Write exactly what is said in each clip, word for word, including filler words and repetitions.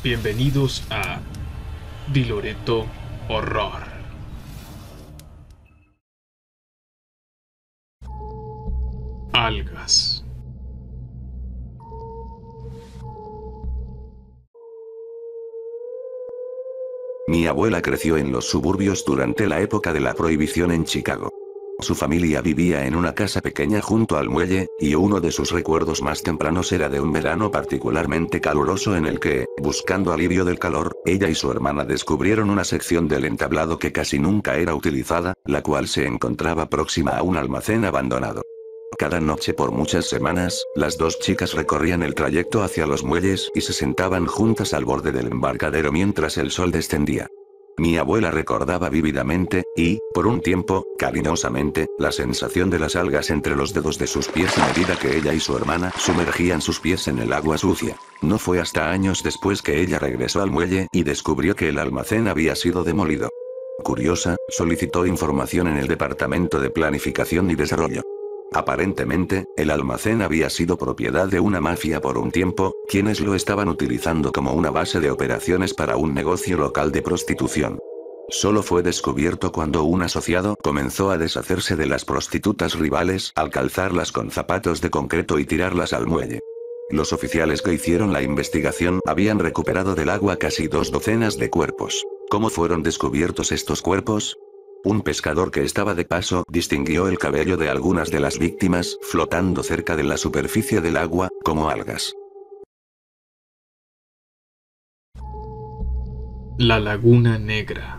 Bienvenidos a Di Loreto Horror. Algas. Mi abuela creció en los suburbios durante la época de la prohibición en Chicago. Su familia vivía en una casa pequeña junto al muelle, y uno de sus recuerdos más tempranos era de un verano particularmente caluroso en el que, buscando alivio del calor, ella y su hermana descubrieron una sección del entablado que casi nunca era utilizada, la cual se encontraba próxima a un almacén abandonado. Cada noche por muchas semanas, las dos chicas recorrían el trayecto hacia los muelles y se sentaban juntas al borde del embarcadero mientras el sol descendía. Mi abuela recordaba vívidamente, y, por un tiempo, cariñosamente, la sensación de las algas entre los dedos de sus pies a medida que ella y su hermana sumergían sus pies en el agua sucia. No fue hasta años después que ella regresó al muelle y descubrió que el almacén había sido demolido. Curiosa, solicitó información en el Departamento de Planificación y Desarrollo. Aparentemente, el almacén había sido propiedad de una mafia por un tiempo, quienes lo estaban utilizando como una base de operaciones para un negocio local de prostitución. Solo fue descubierto cuando un asociado comenzó a deshacerse de las prostitutas rivales al calzarlas con zapatos de concreto y tirarlas al muelle. Los oficiales que hicieron la investigación habían recuperado del agua casi dos docenas de cuerpos. ¿Cómo fueron descubiertos estos cuerpos? Un pescador que estaba de paso distinguió el cabello de algunas de las víctimas flotando cerca de la superficie del agua, como algas. La Laguna Negra.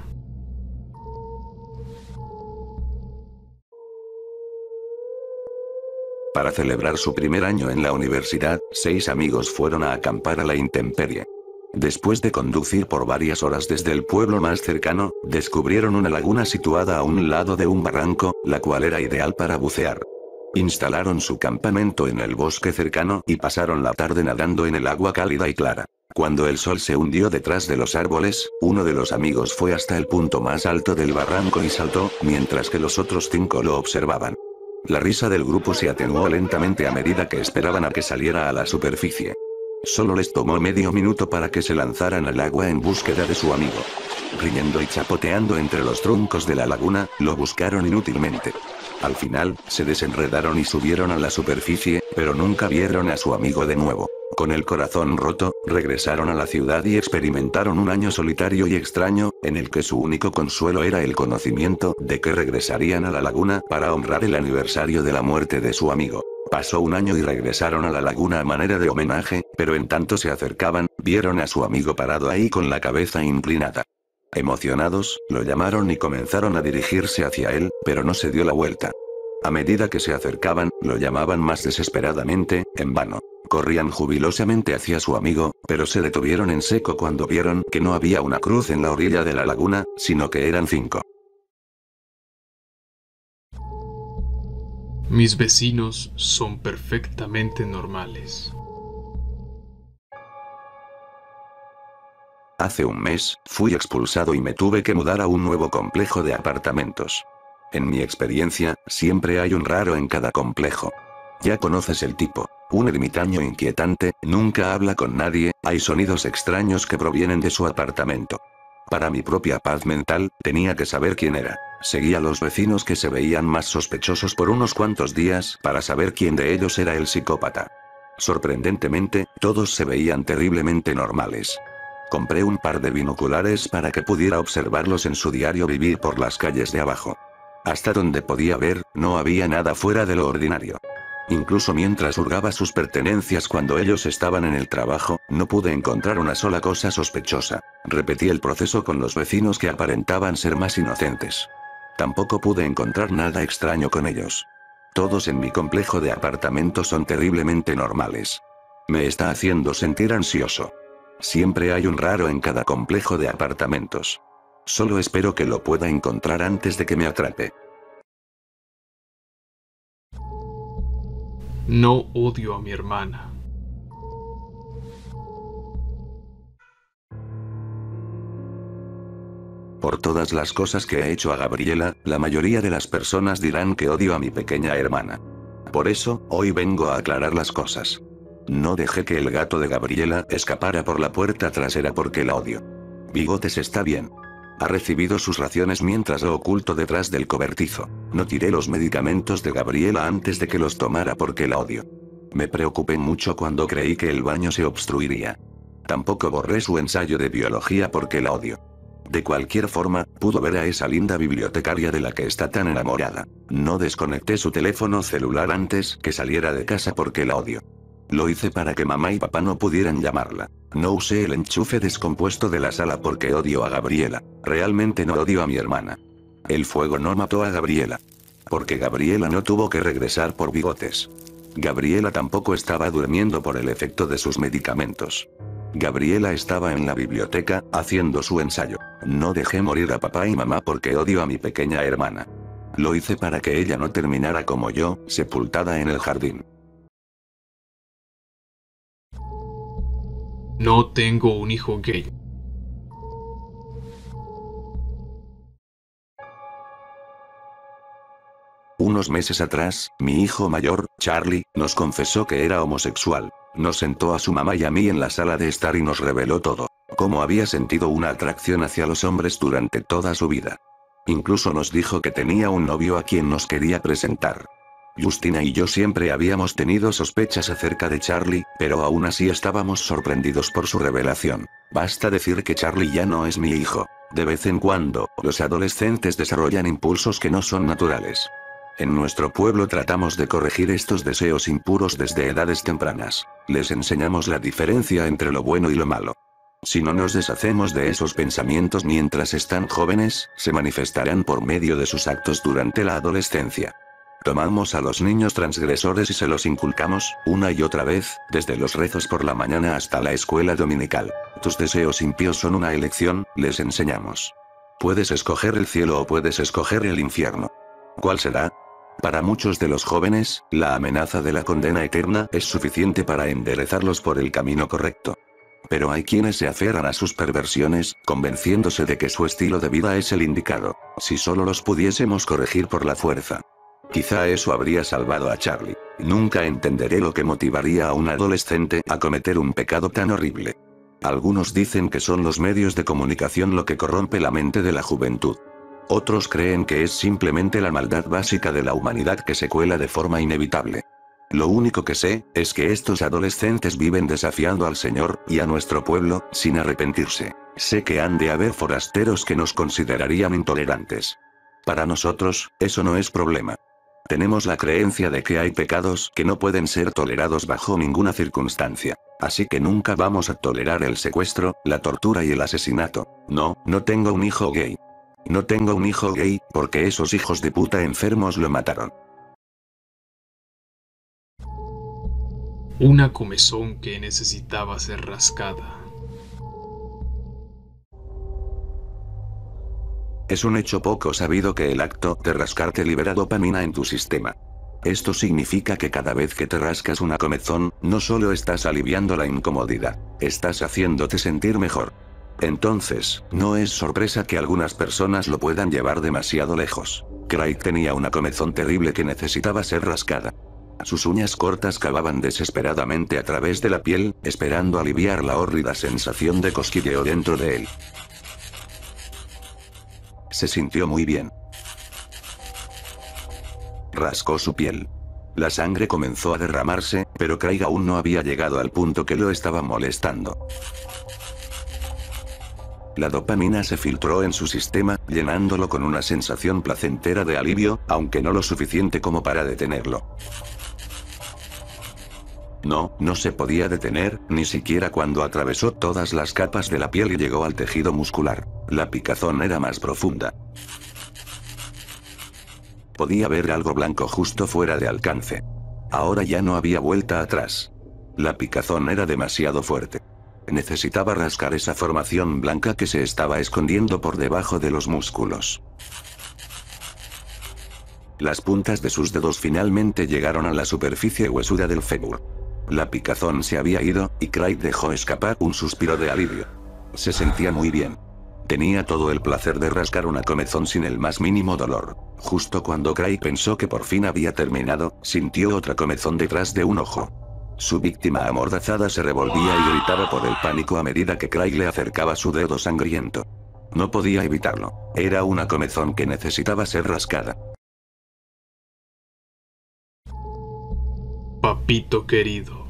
Para celebrar su primer año en la universidad, seis amigos fueron a acampar a la intemperie. Después de conducir por varias horas desde el pueblo más cercano, descubrieron una laguna situada a un lado de un barranco, la cual era ideal para bucear. Instalaron su campamento en el bosque cercano y pasaron la tarde nadando en el agua cálida y clara. Cuando el sol se hundió detrás de los árboles, uno de los amigos fue hasta el punto más alto del barranco y saltó, mientras que los otros cinco lo observaban. La risa del grupo se atenuó lentamente a medida que esperaban a que saliera a la superficie. Solo les tomó medio minuto para que se lanzaran al agua en búsqueda de su amigo. Riendo y chapoteando entre los troncos de la laguna, lo buscaron inútilmente. Al final, se desenredaron y subieron a la superficie, pero nunca vieron a su amigo de nuevo. Con el corazón roto, regresaron a la ciudad y experimentaron un año solitario y extraño, en el que su único consuelo era el conocimiento de que regresarían a la laguna para honrar el aniversario de la muerte de su amigo. Pasó un año y regresaron a la laguna a manera de homenaje, pero en tanto se acercaban, vieron a su amigo parado ahí con la cabeza inclinada. Emocionados, lo llamaron y comenzaron a dirigirse hacia él, pero no se dio la vuelta. A medida que se acercaban, lo llamaban más desesperadamente, en vano. Corrían jubilosamente hacia su amigo, pero se detuvieron en seco cuando vieron que no había una cruz en la orilla de la laguna, sino que eran cinco. Mis vecinos son perfectamente normales. Hace un mes, fui expulsado y me tuve que mudar a un nuevo complejo de apartamentos. En mi experiencia, siempre hay un raro en cada complejo. Ya conoces el tipo. Un ermitaño inquietante, nunca habla con nadie, hay sonidos extraños que provienen de su apartamento. Para mi propia paz mental, tenía que saber quién era. Seguí a los vecinos que se veían más sospechosos por unos cuantos días para saber quién de ellos era el psicópata. Sorprendentemente, todos se veían terriblemente normales. Compré un par de binoculares para que pudiera observarlos en su diario vivir por las calles de abajo. Hasta donde podía ver, no había nada fuera de lo ordinario. Incluso mientras hurgaba sus pertenencias cuando ellos estaban en el trabajo, no pude encontrar una sola cosa sospechosa. Repetí el proceso con los vecinos que aparentaban ser más inocentes. Tampoco pude encontrar nada extraño con ellos. Todos en mi complejo de apartamentos son terriblemente normales. Me está haciendo sentir ansioso. Siempre hay un raro en cada complejo de apartamentos. Solo espero que lo pueda encontrar antes de que me atrape. No odio a mi hermana. Por todas las cosas que he hecho a Gabriela, la mayoría de las personas dirán que odio a mi pequeña hermana. Por eso, hoy vengo a aclarar las cosas. No dejé que el gato de Gabriela escapara por la puerta trasera porque la odio. Bigotes está bien. Ha recibido sus raciones mientras lo oculto detrás del cobertizo. No tiré los medicamentos de Gabriela antes de que los tomara porque la odio. Me preocupé mucho cuando creí que el baño se obstruiría. Tampoco borré su ensayo de biología porque la odio. De cualquier forma, pudo ver a esa linda bibliotecaria de la que está tan enamorada. No desconecté su teléfono celular antes que saliera de casa porque la odio. Lo hice para que mamá y papá no pudieran llamarla. No usé el enchufe descompuesto de la sala porque odio a Gabriela. Realmente no odio a mi hermana. El fuego no mató a Gabriela. Porque Gabriela no tuvo que regresar por Bigotes. Gabriela tampoco estaba durmiendo por el efecto de sus medicamentos. Gabriela estaba en la biblioteca, haciendo su ensayo. No dejé morir a papá y mamá porque odio a mi pequeña hermana. Lo hice para que ella no terminara como yo, sepultada en el jardín. No tengo un hijo gay. Unos meses atrás, mi hijo mayor, Charlie, nos confesó que era homosexual. Nos sentó a su mamá y a mí en la sala de estar y nos reveló todo. Cómo había sentido una atracción hacia los hombres durante toda su vida. Incluso nos dijo que tenía un novio a quien nos quería presentar. Justina y yo siempre habíamos tenido sospechas acerca de Charlie, pero aún así estábamos sorprendidos por su revelación. Basta decir que Charlie ya no es mi hijo. De vez en cuando, los adolescentes desarrollan impulsos que no son naturales. En nuestro pueblo tratamos de corregir estos deseos impuros desde edades tempranas. Les enseñamos la diferencia entre lo bueno y lo malo. Si no nos deshacemos de esos pensamientos mientras están jóvenes, se manifestarán por medio de sus actos durante la adolescencia. Tomamos a los niños transgresores y se los inculcamos, una y otra vez, desde los rezos por la mañana hasta la escuela dominical. Tus deseos impíos son una elección, les enseñamos. Puedes escoger el cielo o puedes escoger el infierno. ¿Cuál será? Para muchos de los jóvenes, la amenaza de la condena eterna es suficiente para enderezarlos por el camino correcto. Pero hay quienes se aferran a sus perversiones, convenciéndose de que su estilo de vida es el indicado. Si solo los pudiésemos corregir por la fuerza. Quizá eso habría salvado a Charlie. Nunca entenderé lo que motivaría a un adolescente a cometer un pecado tan horrible. Algunos dicen que son los medios de comunicación lo que corrompe la mente de la juventud. Otros creen que es simplemente la maldad básica de la humanidad que se cuela de forma inevitable. Lo único que sé, es que estos adolescentes viven desafiando al Señor, y a nuestro pueblo, sin arrepentirse. Sé que han de haber forasteros que nos considerarían intolerantes. Para nosotros, eso no es problema. Tenemos la creencia de que hay pecados que no pueden ser tolerados bajo ninguna circunstancia. Así que nunca vamos a tolerar el secuestro, la tortura y el asesinato. No, no tengo un hijo gay. No tengo un hijo gay, porque esos hijos de puta enfermos lo mataron. Una comezón que necesitaba ser rascada. Es un hecho poco sabido que el acto de rascarte libera dopamina en tu sistema. Esto significa que cada vez que te rascas una comezón, no solo estás aliviando la incomodidad, estás haciéndote sentir mejor. Entonces, no es sorpresa que algunas personas lo puedan llevar demasiado lejos. Craig tenía una comezón terrible que necesitaba ser rascada. Sus uñas cortas cavaban desesperadamente a través de la piel, esperando aliviar la hórrida sensación de cosquilleo dentro de él. Se sintió muy bien. Rascó su piel. La sangre comenzó a derramarse, pero Craig aún no había llegado al punto que lo estaba molestando. La dopamina se filtró en su sistema, llenándolo con una sensación placentera de alivio, aunque no lo suficiente como para detenerlo. No, no se podía detener, ni siquiera cuando atravesó todas las capas de la piel y llegó al tejido muscular. La picazón era más profunda. Podía ver algo blanco justo fuera de alcance. Ahora ya no había vuelta atrás. La picazón era demasiado fuerte. Necesitaba rascar esa formación blanca que se estaba escondiendo por debajo de los músculos. Las puntas de sus dedos finalmente llegaron a la superficie huesuda del fémur. La picazón se había ido, y Craig dejó escapar un suspiro de alivio. Se sentía muy bien. Tenía todo el placer de rascar una comezón sin el más mínimo dolor. Justo cuando Craig pensó que por fin había terminado, sintió otra comezón detrás de un ojo. Su víctima amordazada se revolvía y gritaba por el pánico a medida que Craig le acercaba su dedo sangriento. No podía evitarlo. Era una comezón que necesitaba ser rascada. Papito querido.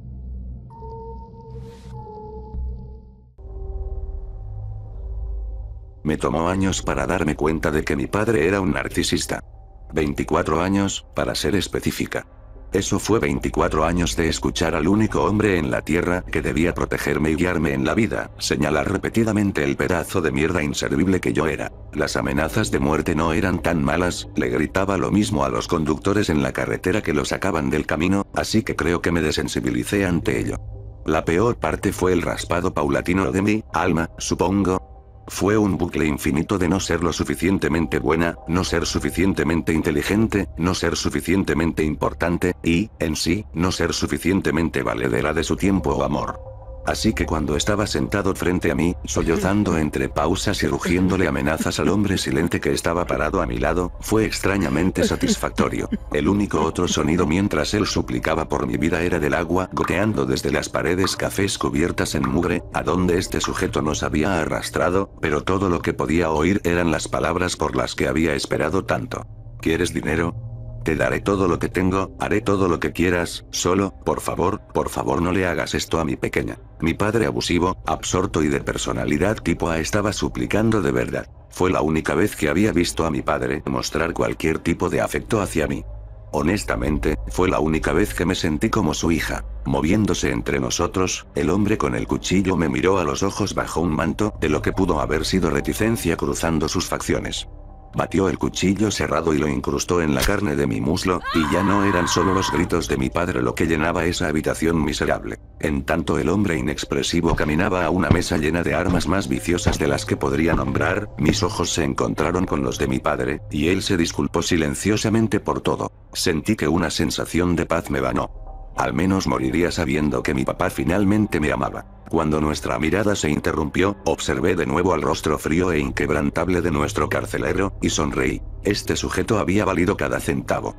Me tomó años para darme cuenta de que mi padre era un narcisista. veinticuatro años, para ser específica. Eso fue veinticuatro años de escuchar al único hombre en la tierra que debía protegerme y guiarme en la vida, señalar repetidamente el pedazo de mierda inservible que yo era. Las amenazas de muerte no eran tan malas, le gritaba lo mismo a los conductores en la carretera que lo sacaban del camino, así que creo que me desensibilicé ante ello. La peor parte fue el raspado paulatino de mi alma, supongo. Fue un bucle infinito de no ser lo suficientemente buena, no ser suficientemente inteligente, no ser suficientemente importante, y, en sí, no ser suficientemente valedera de su tiempo o amor. Así que cuando estaba sentado frente a mí, sollozando entre pausas y rugiéndole amenazas al hombre silente que estaba parado a mi lado, fue extrañamente satisfactorio. El único otro sonido mientras él suplicaba por mi vida era del agua goteando desde las paredes cafés cubiertas en mugre, a donde este sujeto nos había arrastrado, pero todo lo que podía oír eran las palabras por las que había esperado tanto. ¿Quieres dinero? Te daré todo lo que tengo, haré todo lo que quieras, solo, por favor, por favor no le hagas esto a mi pequeña. Mi padre abusivo, absorto y de personalidad tipo A estaba suplicando de verdad. Fue la única vez que había visto a mi padre mostrar cualquier tipo de afecto hacia mí. Honestamente, fue la única vez que me sentí como su hija. Moviéndose entre nosotros, el hombre con el cuchillo me miró a los ojos bajo un manto de lo que pudo haber sido reticencia cruzando sus facciones. Batió el cuchillo cerrado y lo incrustó en la carne de mi muslo, y ya no eran solo los gritos de mi padre lo que llenaba esa habitación miserable. En tanto el hombre inexpresivo caminaba a una mesa llena de armas más viciosas de las que podría nombrar, mis ojos se encontraron con los de mi padre, y él se disculpó silenciosamente por todo. Sentí que una sensación de paz me ganó. Al menos moriría sabiendo que mi papá finalmente me amaba. Cuando nuestra mirada se interrumpió, observé de nuevo al rostro frío e inquebrantable de nuestro carcelero, y sonreí. Este sujeto había valido cada centavo.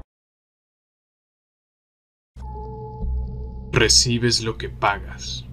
Recibes lo que pagas.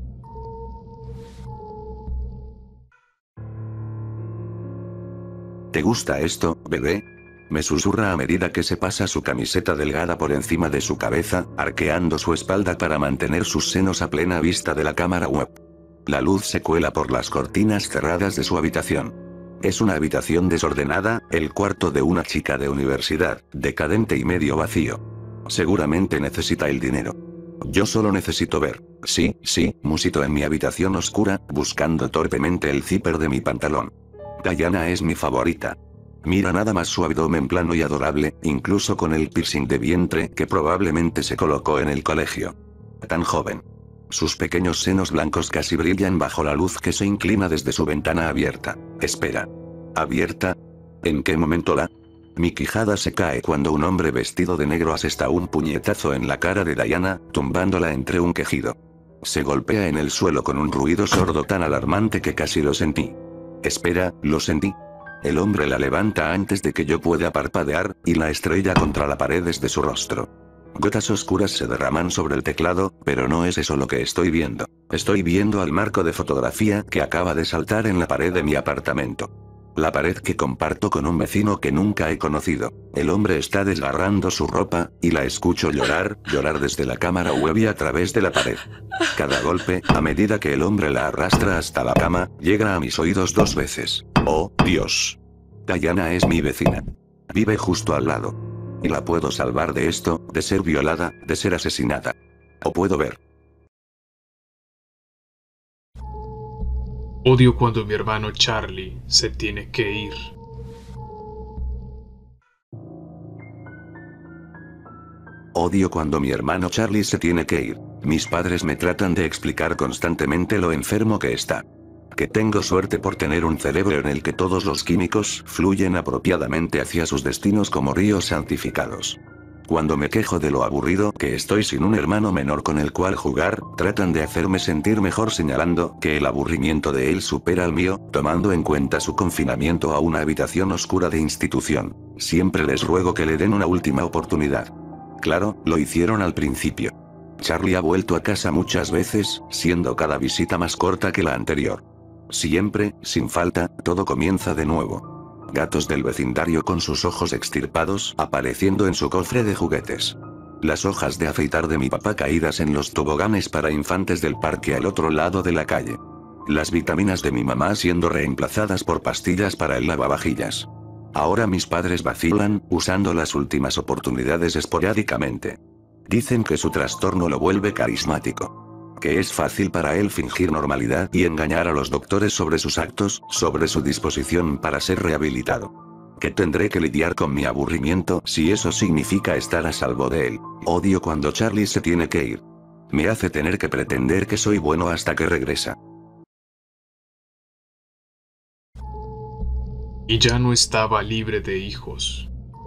¿Te gusta esto, bebé? Me susurra a medida que se pasa su camiseta delgada por encima de su cabeza, arqueando su espalda para mantener sus senos a plena vista de la cámara web. La luz se cuela por las cortinas cerradas de su habitación. Es una habitación desordenada, el cuarto de una chica de universidad, decadente y medio vacío. Seguramente necesita el dinero. Yo solo necesito ver. Sí, sí, musito en mi habitación oscura, buscando torpemente el zipper de mi pantalón. Diana es mi favorita. Mira nada más su abdomen plano y adorable, incluso con el piercing de vientre que probablemente se colocó en el colegio. Tan joven. Sus pequeños senos blancos casi brillan bajo la luz que se inclina desde su ventana abierta. Espera. ¿Abierta? ¿En qué momento la? Mi quijada se cae cuando un hombre vestido de negro asesta un puñetazo en la cara de Diana, tumbándola entre un quejido. Se golpea en el suelo con un ruido sordo tan alarmante que casi lo sentí. Espera, lo sentí. El hombre la levanta antes de que yo pueda parpadear, y la estrella contra la pared desde su rostro. Gotas oscuras se derraman sobre el teclado, pero no es eso lo que estoy viendo. Estoy viendo al marco de fotografía que acaba de saltar en la pared de mi apartamento. La pared que comparto con un vecino que nunca he conocido. El hombre está desgarrando su ropa, y la escucho llorar, llorar desde la cámara web y a través de la pared. Cada golpe, a medida que el hombre la arrastra hasta la cama, llega a mis oídos dos veces. ¡Oh, Dios! Diana es mi vecina. Vive justo al lado. Y la puedo salvar de esto, de ser violada, de ser asesinada. O puedo ver. Odio cuando mi hermano Charlie se tiene que ir. Odio cuando mi hermano Charlie se tiene que ir. Mis padres me tratan de explicar constantemente lo enfermo que está. Que tengo suerte por tener un cerebro en el que todos los químicos fluyen apropiadamente hacia sus destinos como ríos santificados. Cuando me quejo de lo aburrido que estoy sin un hermano menor con el cual jugar, tratan de hacerme sentir mejor señalando que el aburrimiento de él supera al mío, tomando en cuenta su confinamiento a una habitación oscura de institución. Siempre les ruego que le den una última oportunidad. Claro, lo hicieron al principio. Charlie ha vuelto a casa muchas veces, siendo cada visita más corta que la anterior. Siempre, sin falta, todo comienza de nuevo. Gatos del vecindario con sus ojos extirpados apareciendo en su cofre de juguetes. Las hojas de afeitar de mi papá caídas en los toboganes para infantes del parque al otro lado de la calle. Las vitaminas de mi mamá siendo reemplazadas por pastillas para el lavavajillas. Ahora mis padres vacilan, usando las últimas oportunidades esporádicamente. Dicen que su trastorno lo vuelve carismático. Que es fácil para él fingir normalidad y engañar a los doctores sobre sus actos, sobre su disposición para ser rehabilitado. Que tendré que lidiar con mi aburrimiento si eso significa estar a salvo de él. Odio cuando Charlie se tiene que ir. Me hace tener que pretender que soy bueno hasta que regresa. Y ya no estaba libre de hijos.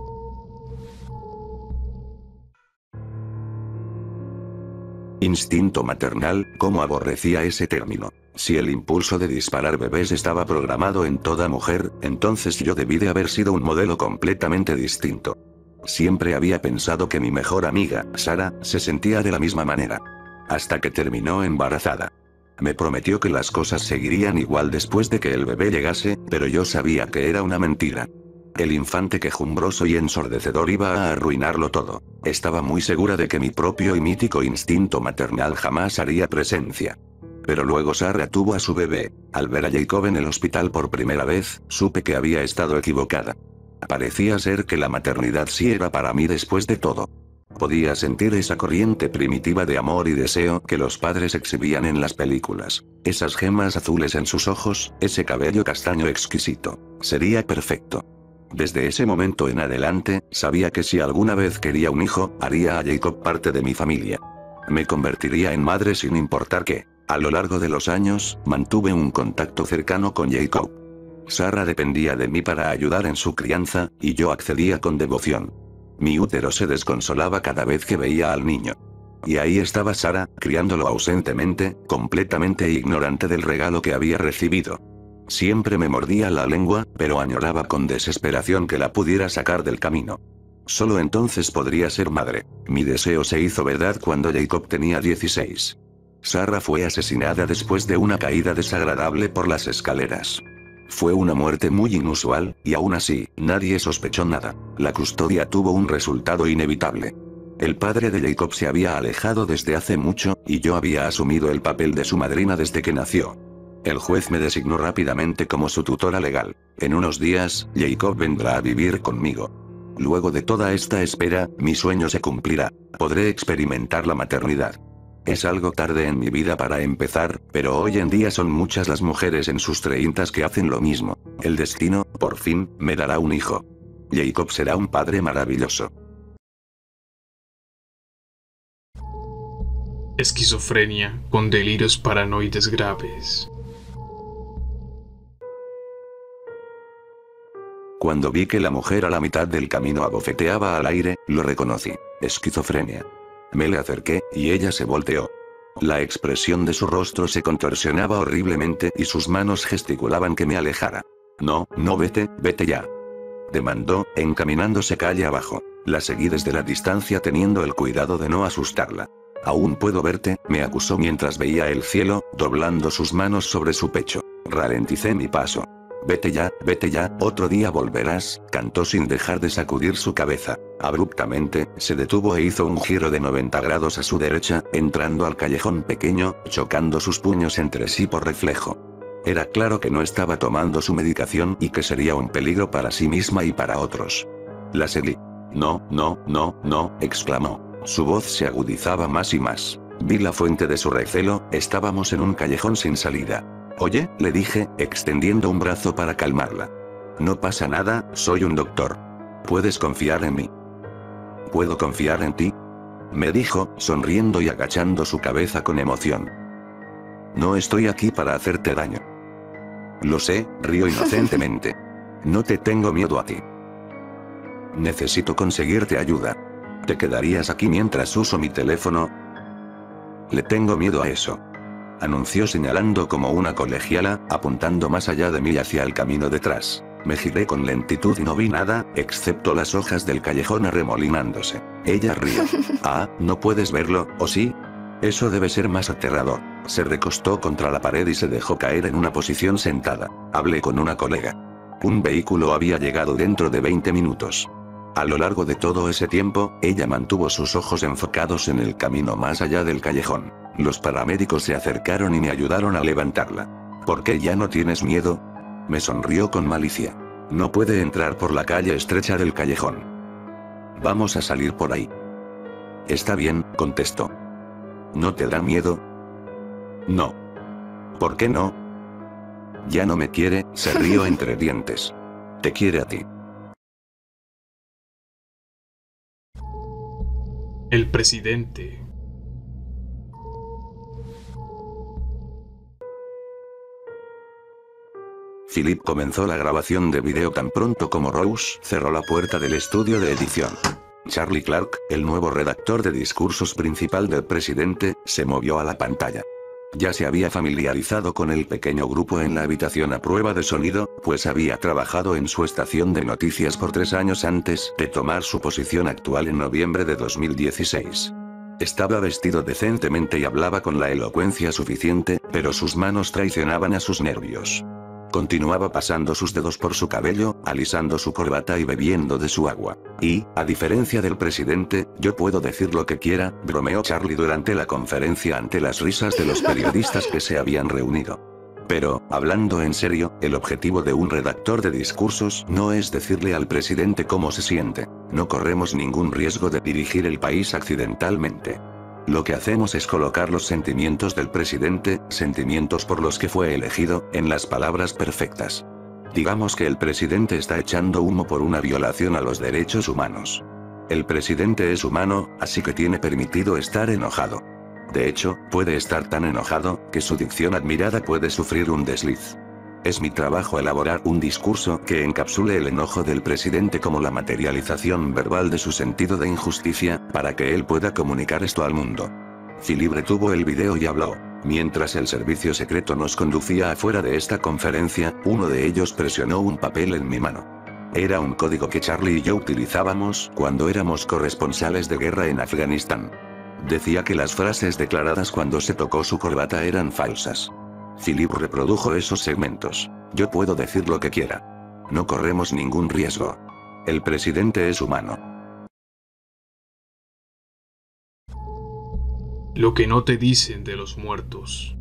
Instinto maternal, cómo aborrecía ese término. Si el impulso de disparar bebés estaba programado en toda mujer, entonces yo debí de haber sido un modelo completamente distinto. Siempre había pensado que mi mejor amiga, Sara, se sentía de la misma manera. Hasta que terminó embarazada. Me prometió que las cosas seguirían igual después de que el bebé llegase, pero yo sabía que era una mentira. El infante quejumbroso y ensordecedor iba a arruinarlo todo. Estaba muy segura de que mi propio y mítico instinto maternal jamás haría presencia. Pero luego Sara tuvo a su bebé. Al ver a Jacob en el hospital por primera vez, supe que había estado equivocada. Parecía ser que la maternidad sí era para mí después de todo. Podía sentir esa corriente primitiva de amor y deseo que los padres exhibían en las películas. Esas gemas azules en sus ojos, ese cabello castaño exquisito. Sería perfecto. Desde ese momento en adelante, sabía que si alguna vez quería un hijo, haría a Jacob parte de mi familia. Me convertiría en madre sin importar qué. A lo largo de los años, mantuve un contacto cercano con Jacob. Sara dependía de mí para ayudar en su crianza, y yo accedía con devoción. Mi útero se desconsolaba cada vez que veía al niño. Y ahí estaba Sara, criándolo ausentemente, completamente ignorante del regalo que había recibido. Siempre me mordía la lengua, pero añoraba con desesperación que la pudiera sacar del camino. Solo entonces podría ser madre. Mi deseo se hizo verdad cuando Jacob tenía dieciséis. Sara fue asesinada después de una caída desagradable por las escaleras. Fue una muerte muy inusual, y aún así, nadie sospechó nada. La custodia tuvo un resultado inevitable. El padre de Jacob se había alejado desde hace mucho, y yo había asumido el papel de su madrina desde que nació. El juez me designó rápidamente como su tutora legal. En unos días, Jacob vendrá a vivir conmigo. Luego de toda esta espera, mi sueño se cumplirá. Podré experimentar la maternidad. Es algo tarde en mi vida para empezar, pero hoy en día son muchas las mujeres en sus treintas que hacen lo mismo. El destino, por fin, me dará un hijo. Jacob será un padre maravilloso. Esquizofrenia con delirios paranoides graves. Cuando vi que la mujer a la mitad del camino abofeteaba al aire, lo reconocí. Esquizofrenia. Me le acerqué, y ella se volteó. La expresión de su rostro se contorsionaba horriblemente y sus manos gesticulaban que me alejara. No, no vete, vete ya. Demandó, encaminándose calle abajo. La seguí desde la distancia teniendo el cuidado de no asustarla. Aún puedo verte, me acusó mientras veía el cielo, doblando sus manos sobre su pecho. Ralenticé mi paso. Vete ya, vete ya, otro día volverás, cantó sin dejar de sacudir su cabeza. Abruptamente, se detuvo e hizo un giro de noventa grados a su derecha, entrando al callejón pequeño, chocando sus puños entre sí por reflejo. Era claro que no estaba tomando su medicación y que sería un peligro para sí misma y para otros. La seguí. No, no, no, no, exclamó. Su voz se agudizaba más y más. Vi la fuente de su recelo, estábamos en un callejón sin salida. Oye, le dije, extendiendo un brazo para calmarla. No pasa nada, soy un doctor. Puedes confiar en mí. ¿Puedo confiar en ti? Me dijo, sonriendo y agachando su cabeza con emoción. No estoy aquí para hacerte daño. Lo sé, río inocentemente. No te tengo miedo a ti. Necesito conseguirte ayuda. ¿Te quedarías aquí mientras uso mi teléfono? Le tengo miedo a eso. Anunció señalando como una colegiala, apuntando más allá de mí hacia el camino detrás. Me giré con lentitud y no vi nada, excepto las hojas del callejón arremolinándose. Ella rió. Ah, ¿no puedes verlo, o sí? Eso debe ser más aterrador. Se recostó contra la pared y se dejó caer en una posición sentada. Hablé con una colega. Un vehículo había llegado dentro de veinte minutos. A lo largo de todo ese tiempo, ella mantuvo sus ojos enfocados en el camino más allá del callejón. Los paramédicos se acercaron y me ayudaron a levantarla. ¿Por qué ya no tienes miedo? Me sonrió con malicia. No puede entrar por la calle estrecha del callejón. Vamos a salir por ahí. Está bien, contestó. ¿No te da miedo? No. ¿Por qué no? Ya no me quiere, se rió entre dientes. Te quiere a ti. El presidente. Philip comenzó la grabación de video tan pronto como Rose cerró la puerta del estudio de edición. Charlie Clark, el nuevo redactor de discursos principal del presidente, se movió a la pantalla. Ya se había familiarizado con el pequeño grupo en la habitación a prueba de sonido, pues había trabajado en su estación de noticias por tres años antes de tomar su posición actual en noviembre de dos mil dieciséis. Estaba vestido decentemente y hablaba con la elocuencia suficiente, pero sus manos traicionaban a sus nervios. Continuaba pasando sus dedos por su cabello, alisando su corbata y bebiendo de su agua. Y, a diferencia del presidente, yo puedo decir lo que quiera, bromeó Charlie durante la conferencia ante las risas de los periodistas que se habían reunido. Pero, hablando en serio, el objetivo de un redactor de discursos no es decirle al presidente cómo se siente. No corremos ningún riesgo de dirigir el país accidentalmente. Lo que hacemos es colocar los sentimientos del presidente, sentimientos por los que fue elegido, en las palabras perfectas. Digamos que el presidente está echando humo por una violación a los derechos humanos. El presidente es humano, así que tiene permitido estar enojado. De hecho, puede estar tan enojado, que su dicción admirada puede sufrir un desliz. Es mi trabajo elaborar un discurso que encapsule el enojo del presidente como la materialización verbal de su sentido de injusticia, para que él pueda comunicar esto al mundo. Philip retuvo el video y habló. Mientras el servicio secreto nos conducía afuera de esta conferencia, uno de ellos presionó un papel en mi mano. Era un código que Charlie y yo utilizábamos cuando éramos corresponsales de guerra en Afganistán. Decía que las frases declaradas cuando se tocó su corbata eran falsas. Philip reprodujo esos segmentos. Yo puedo decir lo que quiera. No corremos ningún riesgo. El presidente es humano. Lo que no te dicen de los muertos.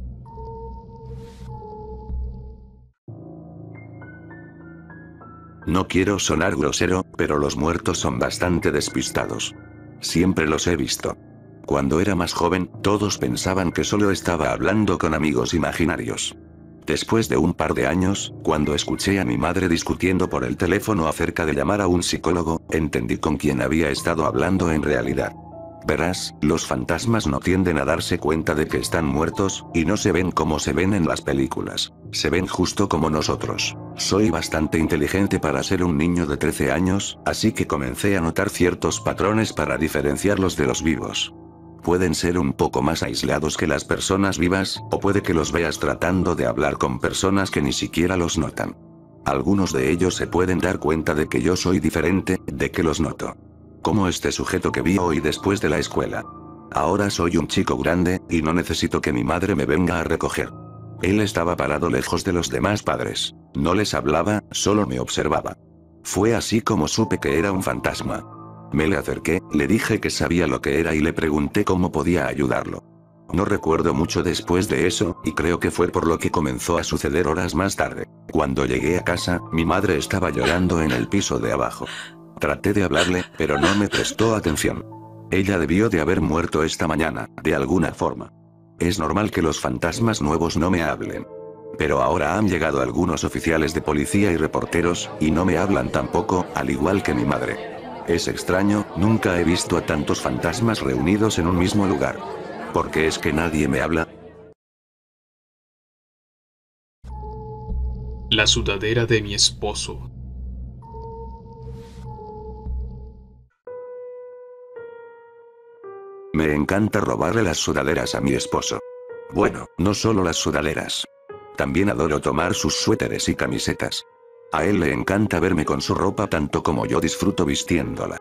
No quiero sonar grosero, pero los muertos son bastante despistados. Siempre los he visto. Cuando era más joven, todos pensaban que solo estaba hablando con amigos imaginarios. Después de un par de años, cuando escuché a mi madre discutiendo por el teléfono acerca de llamar a un psicólogo, entendí con quién había estado hablando en realidad. Verás, los fantasmas no tienden a darse cuenta de que están muertos, y no se ven como se ven en las películas. Se ven justo como nosotros. Soy bastante inteligente para ser un niño de trece años, así que comencé a notar ciertos patrones para diferenciarlos de los vivos. Pueden ser un poco más aislados que las personas vivas, o puede que los veas tratando de hablar con personas que ni siquiera los notan. Algunos de ellos se pueden dar cuenta de que yo soy diferente, de que los noto. Como este sujeto que vi hoy después de la escuela. Ahora soy un chico grande, y no necesito que mi madre me venga a recoger. Él estaba parado lejos de los demás padres. No les hablaba, solo me observaba. Fue así como supe que era un fantasma. Me le acerqué, le dije que sabía lo que era y le pregunté cómo podía ayudarlo. No recuerdo mucho después de eso, y creo que fue por lo que comenzó a suceder horas más tarde. Cuando llegué a casa, mi madre estaba llorando en el piso de abajo. Traté de hablarle, pero no me prestó atención. Ella debió de haber muerto esta mañana, de alguna forma. Es normal que los fantasmas nuevos no me hablen. Pero ahora han llegado algunos oficiales de policía y reporteros, y no me hablan tampoco, al igual que mi madre. Es extraño, nunca he visto a tantos fantasmas reunidos en un mismo lugar. ¿Por qué es que nadie me habla? La sudadera de mi esposo. Me encanta robarle las sudaderas a mi esposo. Bueno, no solo las sudaderas. También adoro tomar sus suéteres y camisetas. A él le encanta verme con su ropa tanto como yo disfruto vistiéndola.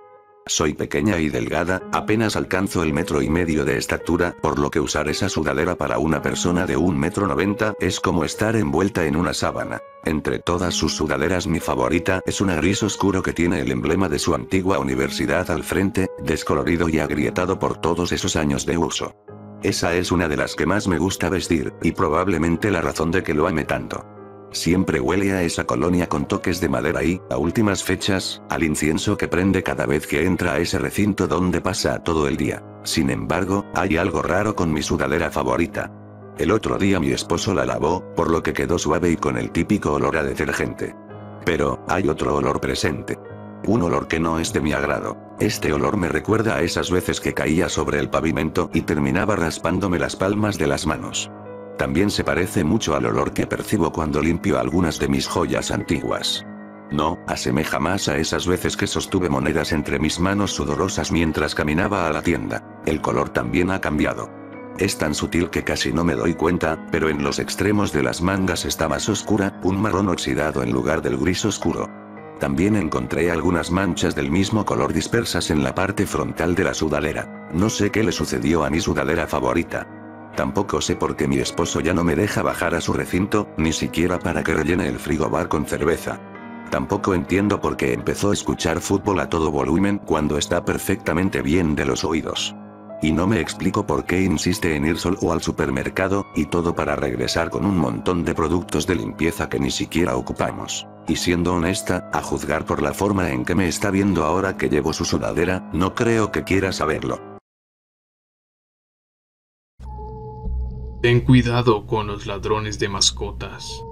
Soy pequeña y delgada, apenas alcanzo el metro y medio de estatura, por lo que usar esa sudadera para una persona de un metro noventa es como estar envuelta en una sábana. Entre todas sus sudaderas mi favorita es una gris oscuro que tiene el emblema de su antigua universidad al frente, descolorido y agrietado por todos esos años de uso. Esa es una de las que más me gusta vestir, y probablemente la razón de que lo ame tanto. Siempre huele a esa colonia con toques de madera y, a últimas fechas, al incienso que prende cada vez que entra a ese recinto donde pasa todo el día. Sin embargo, hay algo raro con mi sudadera favorita. El otro día mi esposo la lavó, por lo que quedó suave y con el típico olor a detergente. Pero, hay otro olor presente. Un olor que no es de mi agrado. Este olor me recuerda a esas veces que caía sobre el pavimento y terminaba raspándome las palmas de las manos. También se parece mucho al olor que percibo cuando limpio algunas de mis joyas antiguas. No, asemeja más a esas veces que sostuve monedas entre mis manos sudorosas mientras caminaba a la tienda. El color también ha cambiado. Es tan sutil que casi no me doy cuenta, pero en los extremos de las mangas está más oscura, un marrón oxidado en lugar del gris oscuro. También encontré algunas manchas del mismo color dispersas en la parte frontal de la sudadera. No sé qué le sucedió a mi sudadera favorita. Tampoco sé por qué mi esposo ya no me deja bajar a su recinto, ni siquiera para que rellene el frigobar con cerveza. Tampoco entiendo por qué empezó a escuchar fútbol a todo volumen cuando está perfectamente bien de los oídos. Y no me explico por qué insiste en ir solo al supermercado, y todo para regresar con un montón de productos de limpieza que ni siquiera ocupamos. Y siendo honesta, a juzgar por la forma en que me está viendo ahora que llevo su sudadera, no creo que quiera saberlo. Ten cuidado con los ladrones de mascotas.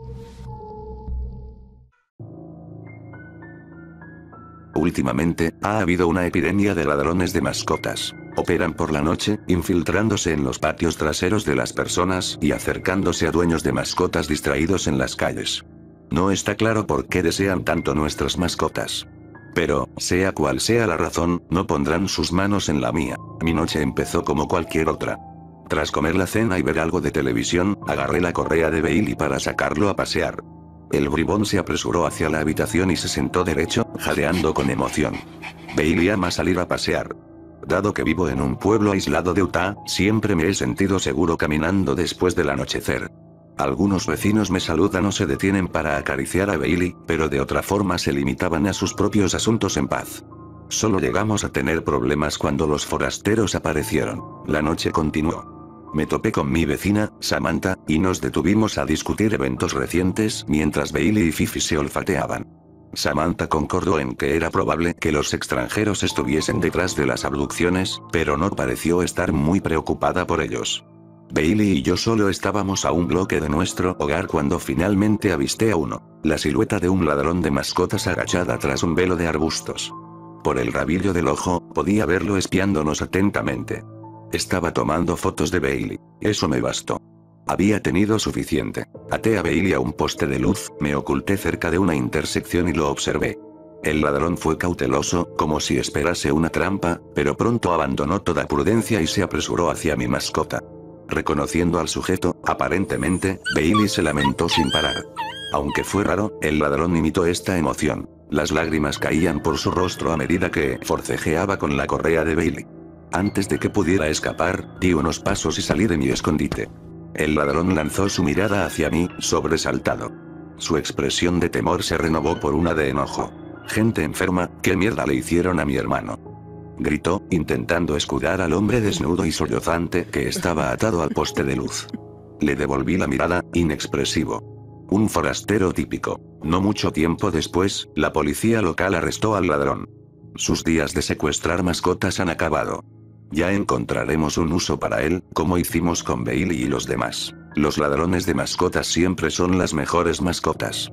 Últimamente, ha habido una epidemia de ladrones de mascotas. Operan por la noche, infiltrándose en los patios traseros de las personas y acercándose a dueños de mascotas distraídos en las calles. No está claro por qué desean tanto nuestras mascotas. Pero, sea cual sea la razón, no pondrán sus manos en la mía. Mi noche empezó como cualquier otra. Tras comer la cena y ver algo de televisión, agarré la correa de Bailey para sacarlo a pasear. El bribón se apresuró hacia la habitación y se sentó derecho, jadeando con emoción. Bailey ama salir a pasear. Dado que vivo en un pueblo aislado de Utah, siempre me he sentido seguro caminando después del anochecer. Algunos vecinos me saludan o se detienen para acariciar a Bailey, pero de otra forma se limitaban a sus propios asuntos en paz. Solo llegamos a tener problemas cuando los forasteros aparecieron. La noche continuó. Me topé con mi vecina, Samantha, y nos detuvimos a discutir eventos recientes mientras Bailey y Fifi se olfateaban. Samantha concordó en que era probable que los extranjeros estuviesen detrás de las abducciones, pero no pareció estar muy preocupada por ellos. Bailey y yo solo estábamos a un bloque de nuestro hogar cuando finalmente avisté a uno, la silueta de un ladrón de mascotas agachada tras un velo de arbustos. Por el rabillo del ojo, podía verlo espiándonos atentamente. Estaba tomando fotos de Bailey. Eso me bastó. Había tenido suficiente. Até a Bailey a un poste de luz, me oculté cerca de una intersección y lo observé. El ladrón fue cauteloso, como si esperase una trampa, pero pronto abandonó toda prudencia y se apresuró hacia mi mascota. Reconociendo al sujeto, aparentemente, Bailey se lamentó sin parar. Aunque fue raro, el ladrón imitó esta emoción. Las lágrimas caían por su rostro a medida que forcejeaba con la correa de Bailey. Antes de que pudiera escapar, di unos pasos y salí de mi escondite. El ladrón lanzó su mirada hacia mí, sobresaltado. Su expresión de temor se renovó por una de enojo. «Gente enferma, ¿qué mierda le hicieron a mi hermano?», gritó, intentando escudar al hombre desnudo y sollozante que estaba atado al poste de luz. Le devolví la mirada, inexpresivo. Un forastero típico. No mucho tiempo después, la policía local arrestó al ladrón. Sus días de secuestrar mascotas han acabado. Ya encontraremos un uso para él, como hicimos con Bailey y los demás. Los ladrones de mascotas siempre son las mejores mascotas.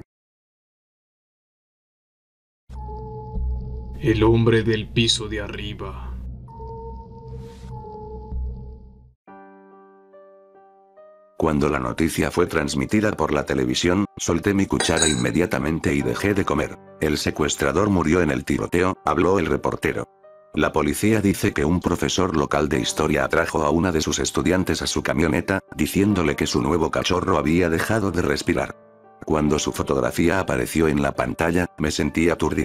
El hombre del piso de arriba. Cuando la noticia fue transmitida por la televisión, solté mi cuchara inmediatamente y dejé de comer. El secuestrador murió en el tiroteo, habló el reportero. La policía dice que un profesor local de historia atrajo a una de sus estudiantes a su camioneta, diciéndole que su nuevo cachorro había dejado de respirar. Cuando su fotografía apareció en la pantalla, me sentí aturdida.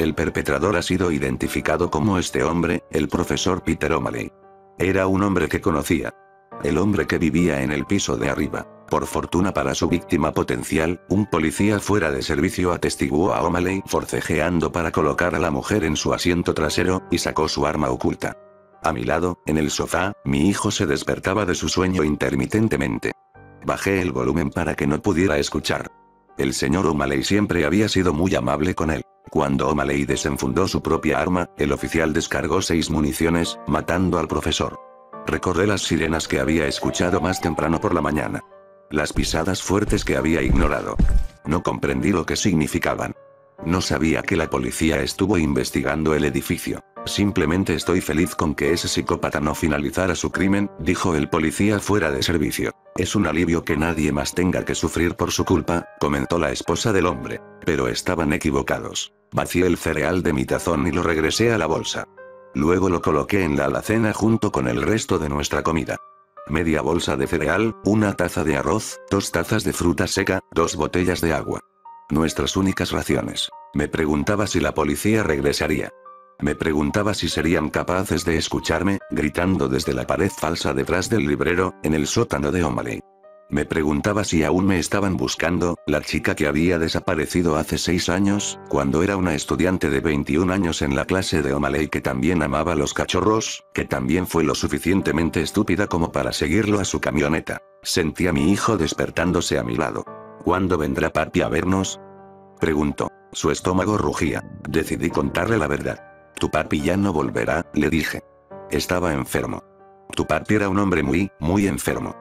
El perpetrador ha sido identificado como este hombre, el profesor Peter O'Malley. Era un hombre que conocía. El hombre que vivía en el piso de arriba. Por fortuna para su víctima potencial, un policía fuera de servicio atestiguó a O'Malley forcejeando para colocar a la mujer en su asiento trasero, y sacó su arma oculta. A mi lado, en el sofá, mi hijo se despertaba de su sueño intermitentemente. Bajé el volumen para que no pudiera escuchar. El señor O'Malley siempre había sido muy amable con él. Cuando O'Malley desenfundó su propia arma, el oficial descargó seis municiones, matando al profesor. Recordé las sirenas que había escuchado más temprano por la mañana. Las pisadas fuertes que había ignorado. No comprendí lo que significaban. No sabía que la policía estuvo investigando el edificio. Simplemente estoy feliz con que ese psicópata no finalizara su crimen, dijo el policía fuera de servicio. Es un alivio que nadie más tenga que sufrir por su culpa, comentó la esposa del hombre. Pero estaban equivocados. Vacié el cereal de mi tazón y lo regresé a la bolsa. Luego lo coloqué en la alacena junto con el resto de nuestra comida. Media bolsa de cereal, una taza de arroz, dos tazas de fruta seca, dos botellas de agua. Nuestras únicas raciones. Me preguntaba si la policía regresaría. Me preguntaba si serían capaces de escucharme, gritando desde la pared falsa detrás del librero, en el sótano de O'Malley. Me preguntaba si aún me estaban buscando, la chica que había desaparecido hace seis años, cuando era una estudiante de veintiún años en la clase de O'Malley que también amaba los cachorros, que también fue lo suficientemente estúpida como para seguirlo a su camioneta. Sentí a mi hijo despertándose a mi lado. ¿Cuándo vendrá papi a vernos?, preguntó. Su estómago rugía. Decidí contarle la verdad. Tu papi ya no volverá, le dije. Estaba enfermo. Tu papi era un hombre muy, muy enfermo.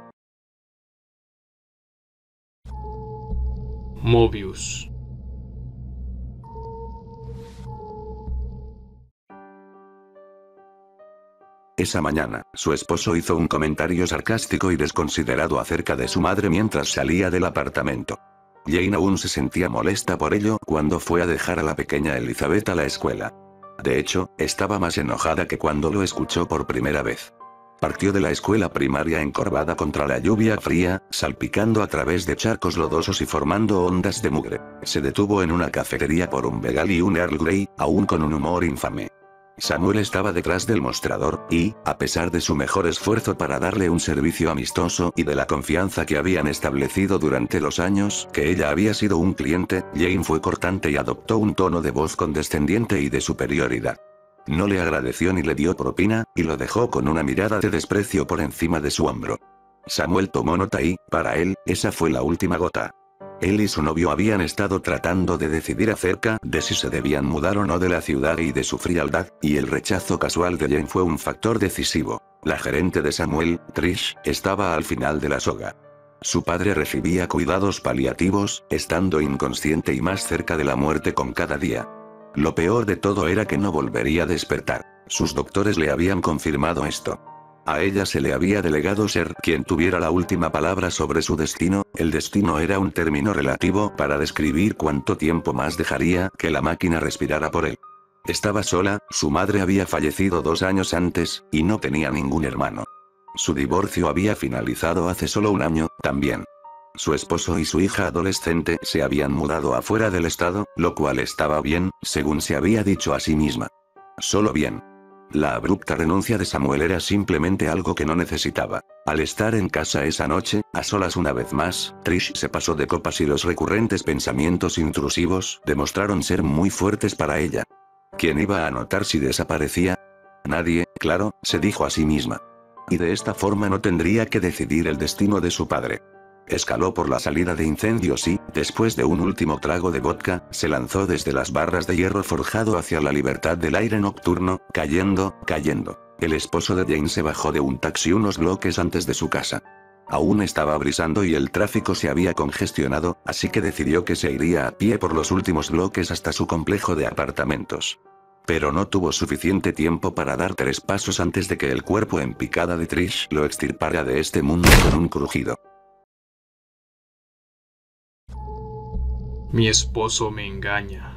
Mobius. Esa mañana, su esposo hizo un comentario sarcástico y desconsiderado acerca de su madre mientras salía del apartamento. Jane aún se sentía molesta por ello cuando fue a dejar a la pequeña Elizabeth a la escuela. De hecho, estaba más enojada que cuando lo escuchó por primera vez. Partió de la escuela primaria encorvada contra la lluvia fría, salpicando a través de charcos lodosos y formando ondas de mugre. Se detuvo en una cafetería por un Begal y un Earl Grey, aún con un humor infame. Samuel estaba detrás del mostrador, y, a pesar de su mejor esfuerzo para darle un servicio amistoso y de la confianza que habían establecido durante los años que ella había sido un cliente, Jane fue cortante y adoptó un tono de voz condescendiente y de superioridad. No le agradeció ni le dio propina, y lo dejó con una mirada de desprecio por encima de su hombro. Samuel tomó nota y, para él, esa fue la última gota. Él y su novio habían estado tratando de decidir acerca de si se debían mudar o no de la ciudad y de su frialdad, y el rechazo casual de Jane fue un factor decisivo. La gerente de Samuel, Trish, estaba al final de la soga. Su padre recibía cuidados paliativos, estando inconsciente y más cerca de la muerte con cada día. Lo peor de todo era que no volvería a despertar. Sus doctores le habían confirmado esto. A ella se le había delegado ser quien tuviera la última palabra sobre su destino. El destino era un término relativo para describir cuánto tiempo más dejaría que la máquina respirara por él. Estaba sola, su madre había fallecido dos años antes, y no tenía ningún hermano. Su divorcio había finalizado hace solo un año, también. Su esposo y su hija adolescente se habían mudado afuera del estado, lo cual estaba bien, según se había dicho a sí misma. Solo bien. La abrupta renuncia de Samuel era simplemente algo que no necesitaba. Al estar en casa esa noche, a solas una vez más, Trish se pasó de copas y los recurrentes pensamientos intrusivos demostraron ser muy fuertes para ella. ¿Quién iba a notar si desaparecía? Nadie, claro, se dijo a sí misma. Y de esta forma no tendría que decidir el destino de su padre. Escaló por la salida de incendios y, después de un último trago de vodka, se lanzó desde las barras de hierro forjado hacia la libertad del aire nocturno, cayendo, cayendo. El esposo de Jane se bajó de un taxi unos bloques antes de su casa. Aún estaba brisando y el tráfico se había congestionado, así que decidió que se iría a pie por los últimos bloques hasta su complejo de apartamentos. Pero no tuvo suficiente tiempo para dar tres pasos antes de que el cuerpo en picada de Trish lo extirpara de este mundo con un crujido. Mi esposo me engaña.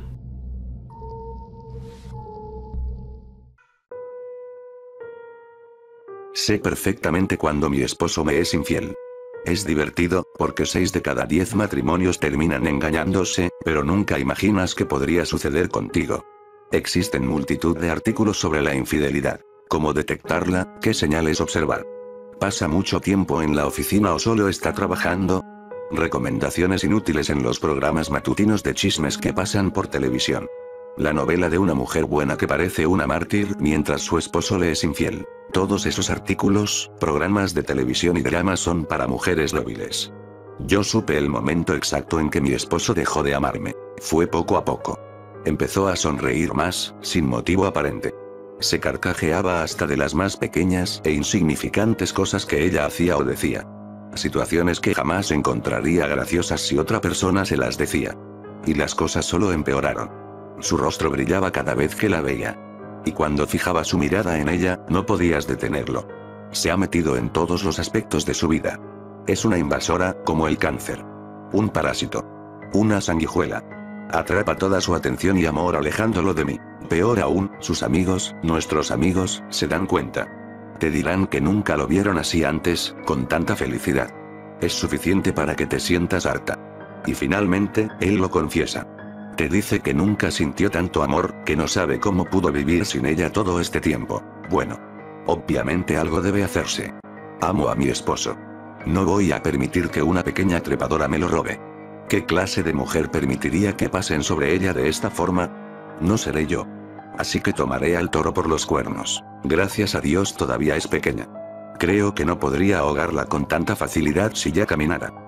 Sé perfectamente cuando mi esposo me es infiel. Es divertido, porque seis de cada diez matrimonios terminan engañándose, pero nunca imaginas que podría suceder contigo. Existen multitud de artículos sobre la infidelidad. Cómo detectarla, qué señales observar. ¿Pasa mucho tiempo en la oficina o solo está trabajando? Recomendaciones inútiles en los programas matutinos de chismes que pasan por televisión. La novela de una mujer buena que parece una mártir mientras su esposo le es infiel. Todos esos artículos, programas de televisión y dramas son para mujeres débiles. Yo supe el momento exacto en que mi esposo dejó de amarme. Fue poco a poco. Empezó a sonreír más, sin motivo aparente. Se carcajeaba hasta de las más pequeñas e insignificantes cosas que ella hacía o decía. Situaciones que jamás encontraría graciosas si otra persona se las decía. Y las cosas solo empeoraron. Su rostro brillaba cada vez que la veía. Y cuando fijaba su mirada en ella, no podías detenerlo. Se ha metido en todos los aspectos de su vida. Es una invasora, como el cáncer. Un parásito. Una sanguijuela. Atrapa toda su atención y amor alejándolo de mí. Peor aún, sus amigos, nuestros amigos, se dan cuenta. Te dirán que nunca lo vieron así antes, con tanta felicidad. Es suficiente para que te sientas harta. Y finalmente, él lo confiesa. Te dice que nunca sintió tanto amor, que no sabe cómo pudo vivir sin ella todo este tiempo. Bueno. Obviamente algo debe hacerse. Amo a mi esposo. No voy a permitir que una pequeña trepadora me lo robe. ¿Qué clase de mujer permitiría que pasen sobre ella de esta forma? No seré yo. Así que tomaré al toro por los cuernos. Gracias a Dios todavía es pequeña. Creo que no podría ahogarla con tanta facilidad si ya caminara.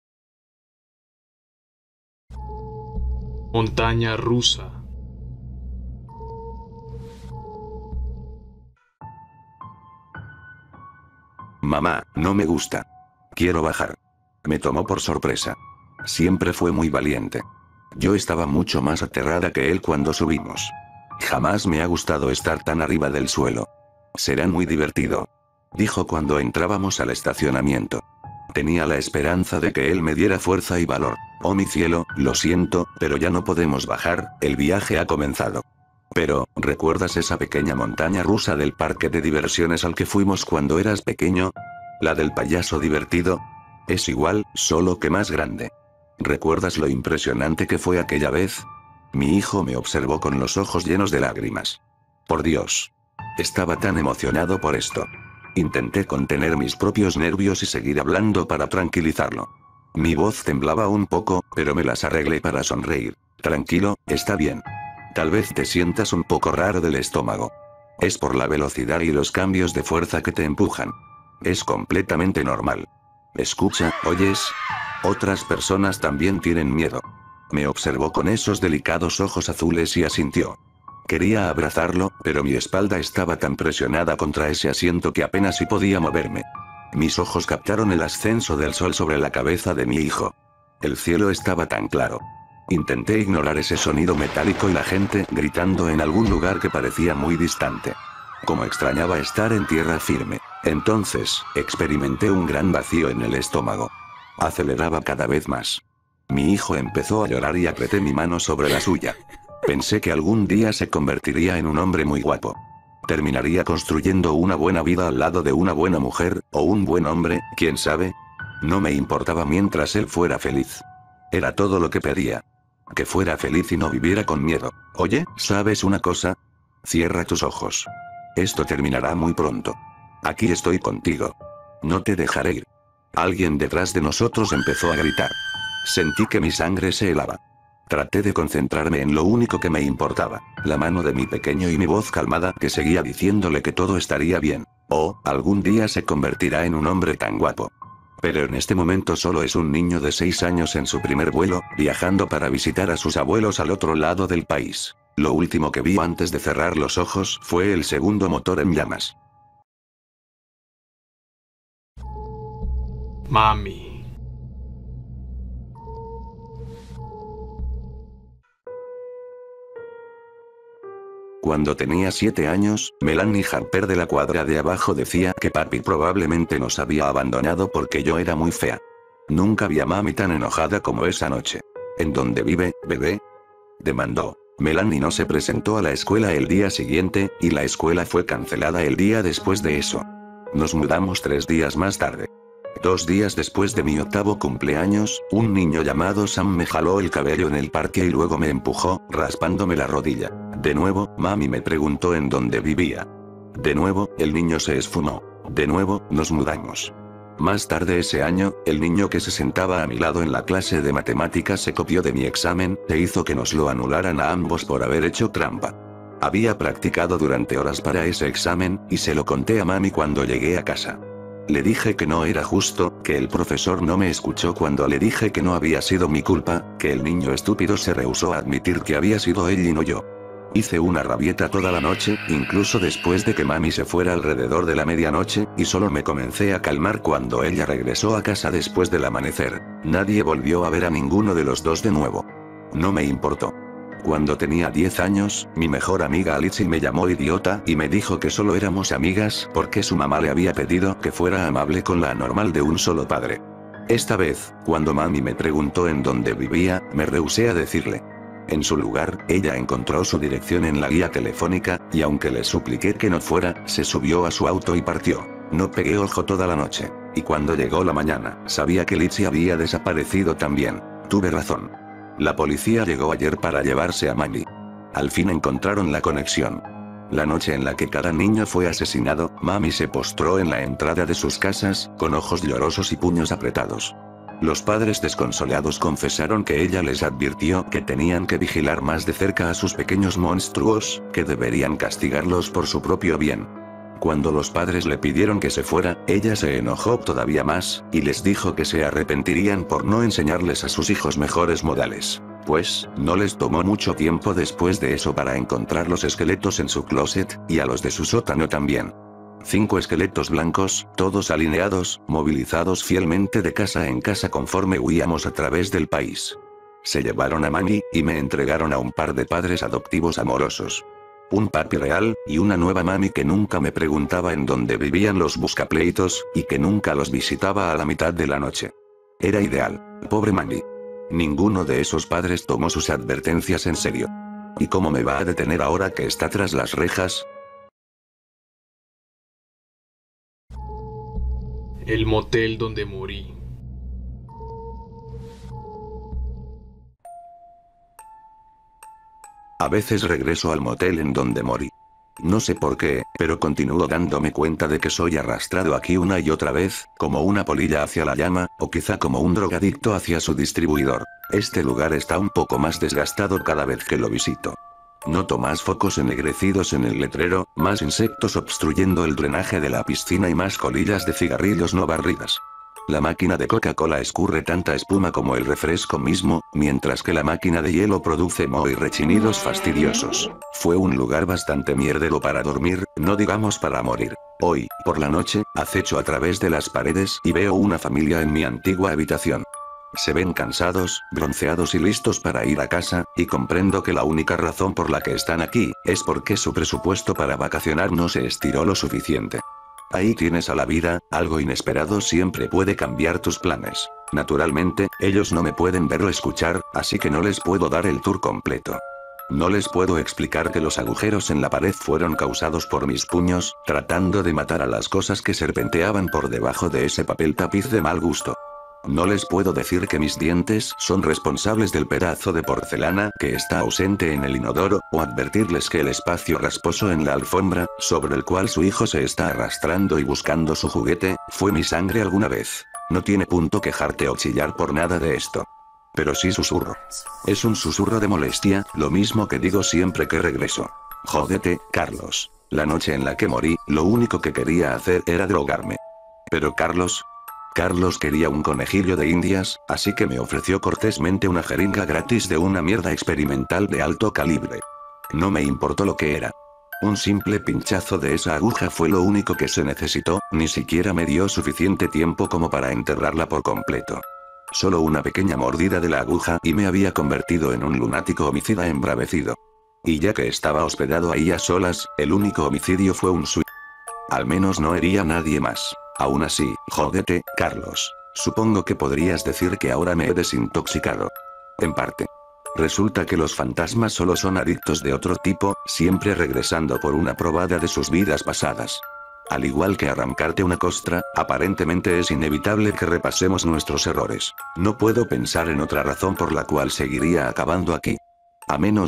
Montaña rusa. Mamá, no me gusta. Quiero bajar. Me tomó por sorpresa. Siempre fue muy valiente. Yo estaba mucho más aterrada que él cuando subimos. Jamás me ha gustado estar tan arriba del suelo. Será muy divertido. Dijo cuando entrábamos al estacionamiento. Tenía la esperanza de que él me diera fuerza y valor. Oh mi cielo, lo siento, pero ya no podemos bajar, el viaje ha comenzado. Pero, ¿recuerdas esa pequeña montaña rusa del parque de diversiones al que fuimos cuando eras pequeño? ¿La del payaso divertido? Es igual, solo que más grande. ¿Recuerdas lo impresionante que fue aquella vez? Mi hijo me observó con los ojos llenos de lágrimas. Por Dios. Estaba tan emocionado por esto. Intenté contener mis propios nervios y seguir hablando para tranquilizarlo. Mi voz temblaba un poco, pero me las arreglé para sonreír. Tranquilo, está bien. Tal vez te sientas un poco raro del estómago. Es por la velocidad y los cambios de fuerza que te empujan. Es completamente normal. Escucha, ¿oyes? Otras personas también tienen miedo. Me observó con esos delicados ojos azules y asintió. Quería abrazarlo, pero mi espalda estaba tan presionada contra ese asiento que apenas si podía moverme. Mis ojos captaron el ascenso del sol sobre la cabeza de mi hijo. El cielo estaba tan claro. Intenté ignorar ese sonido metálico y la gente gritando en algún lugar que parecía muy distante. Como extrañaba estar en tierra firme. Entonces, experimenté un gran vacío en el estómago. Aceleraba cada vez más. Mi hijo empezó a llorar y apreté mi mano sobre la suya. Pensé que algún día se convertiría en un hombre muy guapo. Terminaría construyendo una buena vida al lado de una buena mujer, o un buen hombre, quién sabe. No me importaba mientras él fuera feliz. Era todo lo que pedía. Que fuera feliz y no viviera con miedo. Oye, ¿sabes una cosa? Cierra tus ojos. Esto terminará muy pronto. Aquí estoy contigo. No te dejaré ir. Alguien detrás de nosotros empezó a gritar. Sentí que mi sangre se helaba. Traté de concentrarme en lo único que me importaba, la mano de mi pequeño y mi voz calmada que seguía diciéndole que todo estaría bien. Oh, algún día se convertirá en un hombre tan guapo. Pero en este momento solo es un niño de seis años en su primer vuelo, viajando para visitar a sus abuelos al otro lado del país. Lo último que vi antes de cerrar los ojos fue el segundo motor en llamas. Mami. Cuando tenía siete años, Melanie Harper de la cuadra de abajo decía que papi probablemente nos había abandonado porque yo era muy fea. Nunca vi a mami tan enojada como esa noche. ¿En dónde vive, bebé?, demandó. Melanie no se presentó a la escuela el día siguiente, y la escuela fue cancelada el día después de eso. Nos mudamos tres días más tarde. Dos días después de mi octavo cumpleaños, un niño llamado Sam me jaló el cabello en el parque y luego me empujó, raspándome la rodilla. De nuevo, mami me preguntó en dónde vivía. De nuevo, el niño se esfumó. De nuevo, nos mudamos. Más tarde ese año, el niño que se sentaba a mi lado en la clase de matemáticas se copió de mi examen, e hizo que nos lo anularan a ambos por haber hecho trampa. Había practicado durante horas para ese examen, y se lo conté a mami cuando llegué a casa. Le dije que no era justo, que el profesor no me escuchó cuando le dije que no había sido mi culpa, que el niño estúpido se rehusó a admitir que había sido él y no yo. Hice una rabieta toda la noche, incluso después de que mami se fuera alrededor de la medianoche, y solo me comencé a calmar cuando ella regresó a casa después del amanecer. Nadie volvió a ver a ninguno de los dos de nuevo. No me importó. Cuando tenía diez años, mi mejor amiga Alicia me llamó idiota y me dijo que solo éramos amigas porque su mamá le había pedido que fuera amable con la anormal de un solo padre. Esta vez, cuando mami me preguntó en dónde vivía, me rehusé a decirle. En su lugar, ella encontró su dirección en la guía telefónica, y aunque le supliqué que no fuera, se subió a su auto y partió. No pegué ojo toda la noche. Y cuando llegó la mañana, sabía que Lizzie había desaparecido también. Tuve razón. La policía llegó ayer para llevarse a mami. Al fin encontraron la conexión. La noche en la que cada niño fue asesinado, mami se postró en la entrada de sus casas, con ojos llorosos y puños apretados. Los padres desconsolados confesaron que ella les advirtió que tenían que vigilar más de cerca a sus pequeños monstruos, que deberían castigarlos por su propio bien. Cuando los padres le pidieron que se fuera, ella se enojó todavía más, y les dijo que se arrepentirían por no enseñarles a sus hijos mejores modales. Pues, no les tomó mucho tiempo después de eso para encontrar los esqueletos en su closet, y a los de su sótano también. Cinco esqueletos blancos, todos alineados, movilizados fielmente de casa en casa conforme huíamos a través del país. Se llevaron a mami, y me entregaron a un par de padres adoptivos amorosos. Un papi real, y una nueva mami que nunca me preguntaba en dónde vivían los buscapleitos, y que nunca los visitaba a la mitad de la noche. Era ideal. Pobre mami. Ninguno de esos padres tomó sus advertencias en serio. ¿Y cómo me va a detener ahora que está tras las rejas? El motel donde morí. A veces regreso al motel en donde morí. No sé por qué, pero continúo dándome cuenta de que soy arrastrado aquí una y otra vez, como una polilla hacia la llama, o quizá como un drogadicto hacia su distribuidor. Este lugar está un poco más desgastado cada vez que lo visito. Noto más focos ennegrecidos en el letrero, más insectos obstruyendo el drenaje de la piscina y más colillas de cigarrillos no barridas. La máquina de Coca-Cola escurre tanta espuma como el refresco mismo, mientras que la máquina de hielo produce moho y rechinidos fastidiosos. Fue un lugar bastante mierdero para dormir, no digamos para morir. Hoy, por la noche, acecho a través de las paredes y veo una familia en mi antigua habitación. Se ven cansados, bronceados y listos para ir a casa, y comprendo que la única razón por la que están aquí, es porque su presupuesto para vacacionar no se estiró lo suficiente. Ahí tienes a la vida, algo inesperado siempre puede cambiar tus planes. Naturalmente, ellos no me pueden ver o escuchar, así que no les puedo dar el tour completo. No les puedo explicar que los agujeros en la pared fueron causados por mis puños, tratando de matar a las cosas que serpenteaban por debajo de ese papel tapiz de mal gusto. No les puedo decir que mis dientes son responsables del pedazo de porcelana que está ausente en el inodoro, o advertirles que el espacio rasposo en la alfombra, sobre el cual su hijo se está arrastrando y buscando su juguete, fue mi sangre alguna vez. No tiene punto quejarte o chillar por nada de esto. Pero sí susurro. Es un susurro de molestia, lo mismo que digo siempre que regreso. Jódete, Carlos. La noche en la que morí, lo único que quería hacer era drogarme. Pero Carlos... Carlos quería un conejillo de indias, así que me ofreció cortésmente una jeringa gratis de una mierda experimental de alto calibre. No me importó lo que era. Un simple pinchazo de esa aguja fue lo único que se necesitó, ni siquiera me dio suficiente tiempo como para enterrarla por completo. Solo una pequeña mordida de la aguja y me había convertido en un lunático homicida embravecido. Y ya que estaba hospedado ahí a solas, el único homicidio fue un suicidio. Al menos no hería a nadie más. Aún así, jódete, Carlos. Supongo que podrías decir que ahora me he desintoxicado. En parte. Resulta que los fantasmas solo son adictos de otro tipo, siempre regresando por una probada de sus vidas pasadas. Al igual que arrancarte una costra, aparentemente es inevitable que repasemos nuestros errores. No puedo pensar en otra razón por la cual seguiría acabando aquí. A menos que...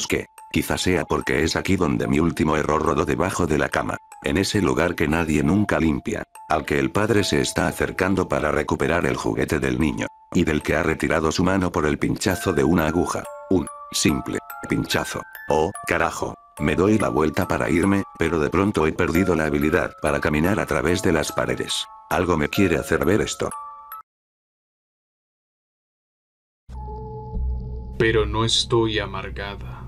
Quizás sea porque es aquí donde mi último error rodó debajo de la cama. En ese lugar que nadie nunca limpia. Al que el padre se está acercando para recuperar el juguete del niño. Y del que ha retirado su mano por el pinchazo de una aguja. Un simple pinchazo. Oh, carajo. Me doy la vuelta para irme, pero de pronto he perdido la habilidad para caminar a través de las paredes. Algo me quiere hacer ver esto. Pero no estoy amargada.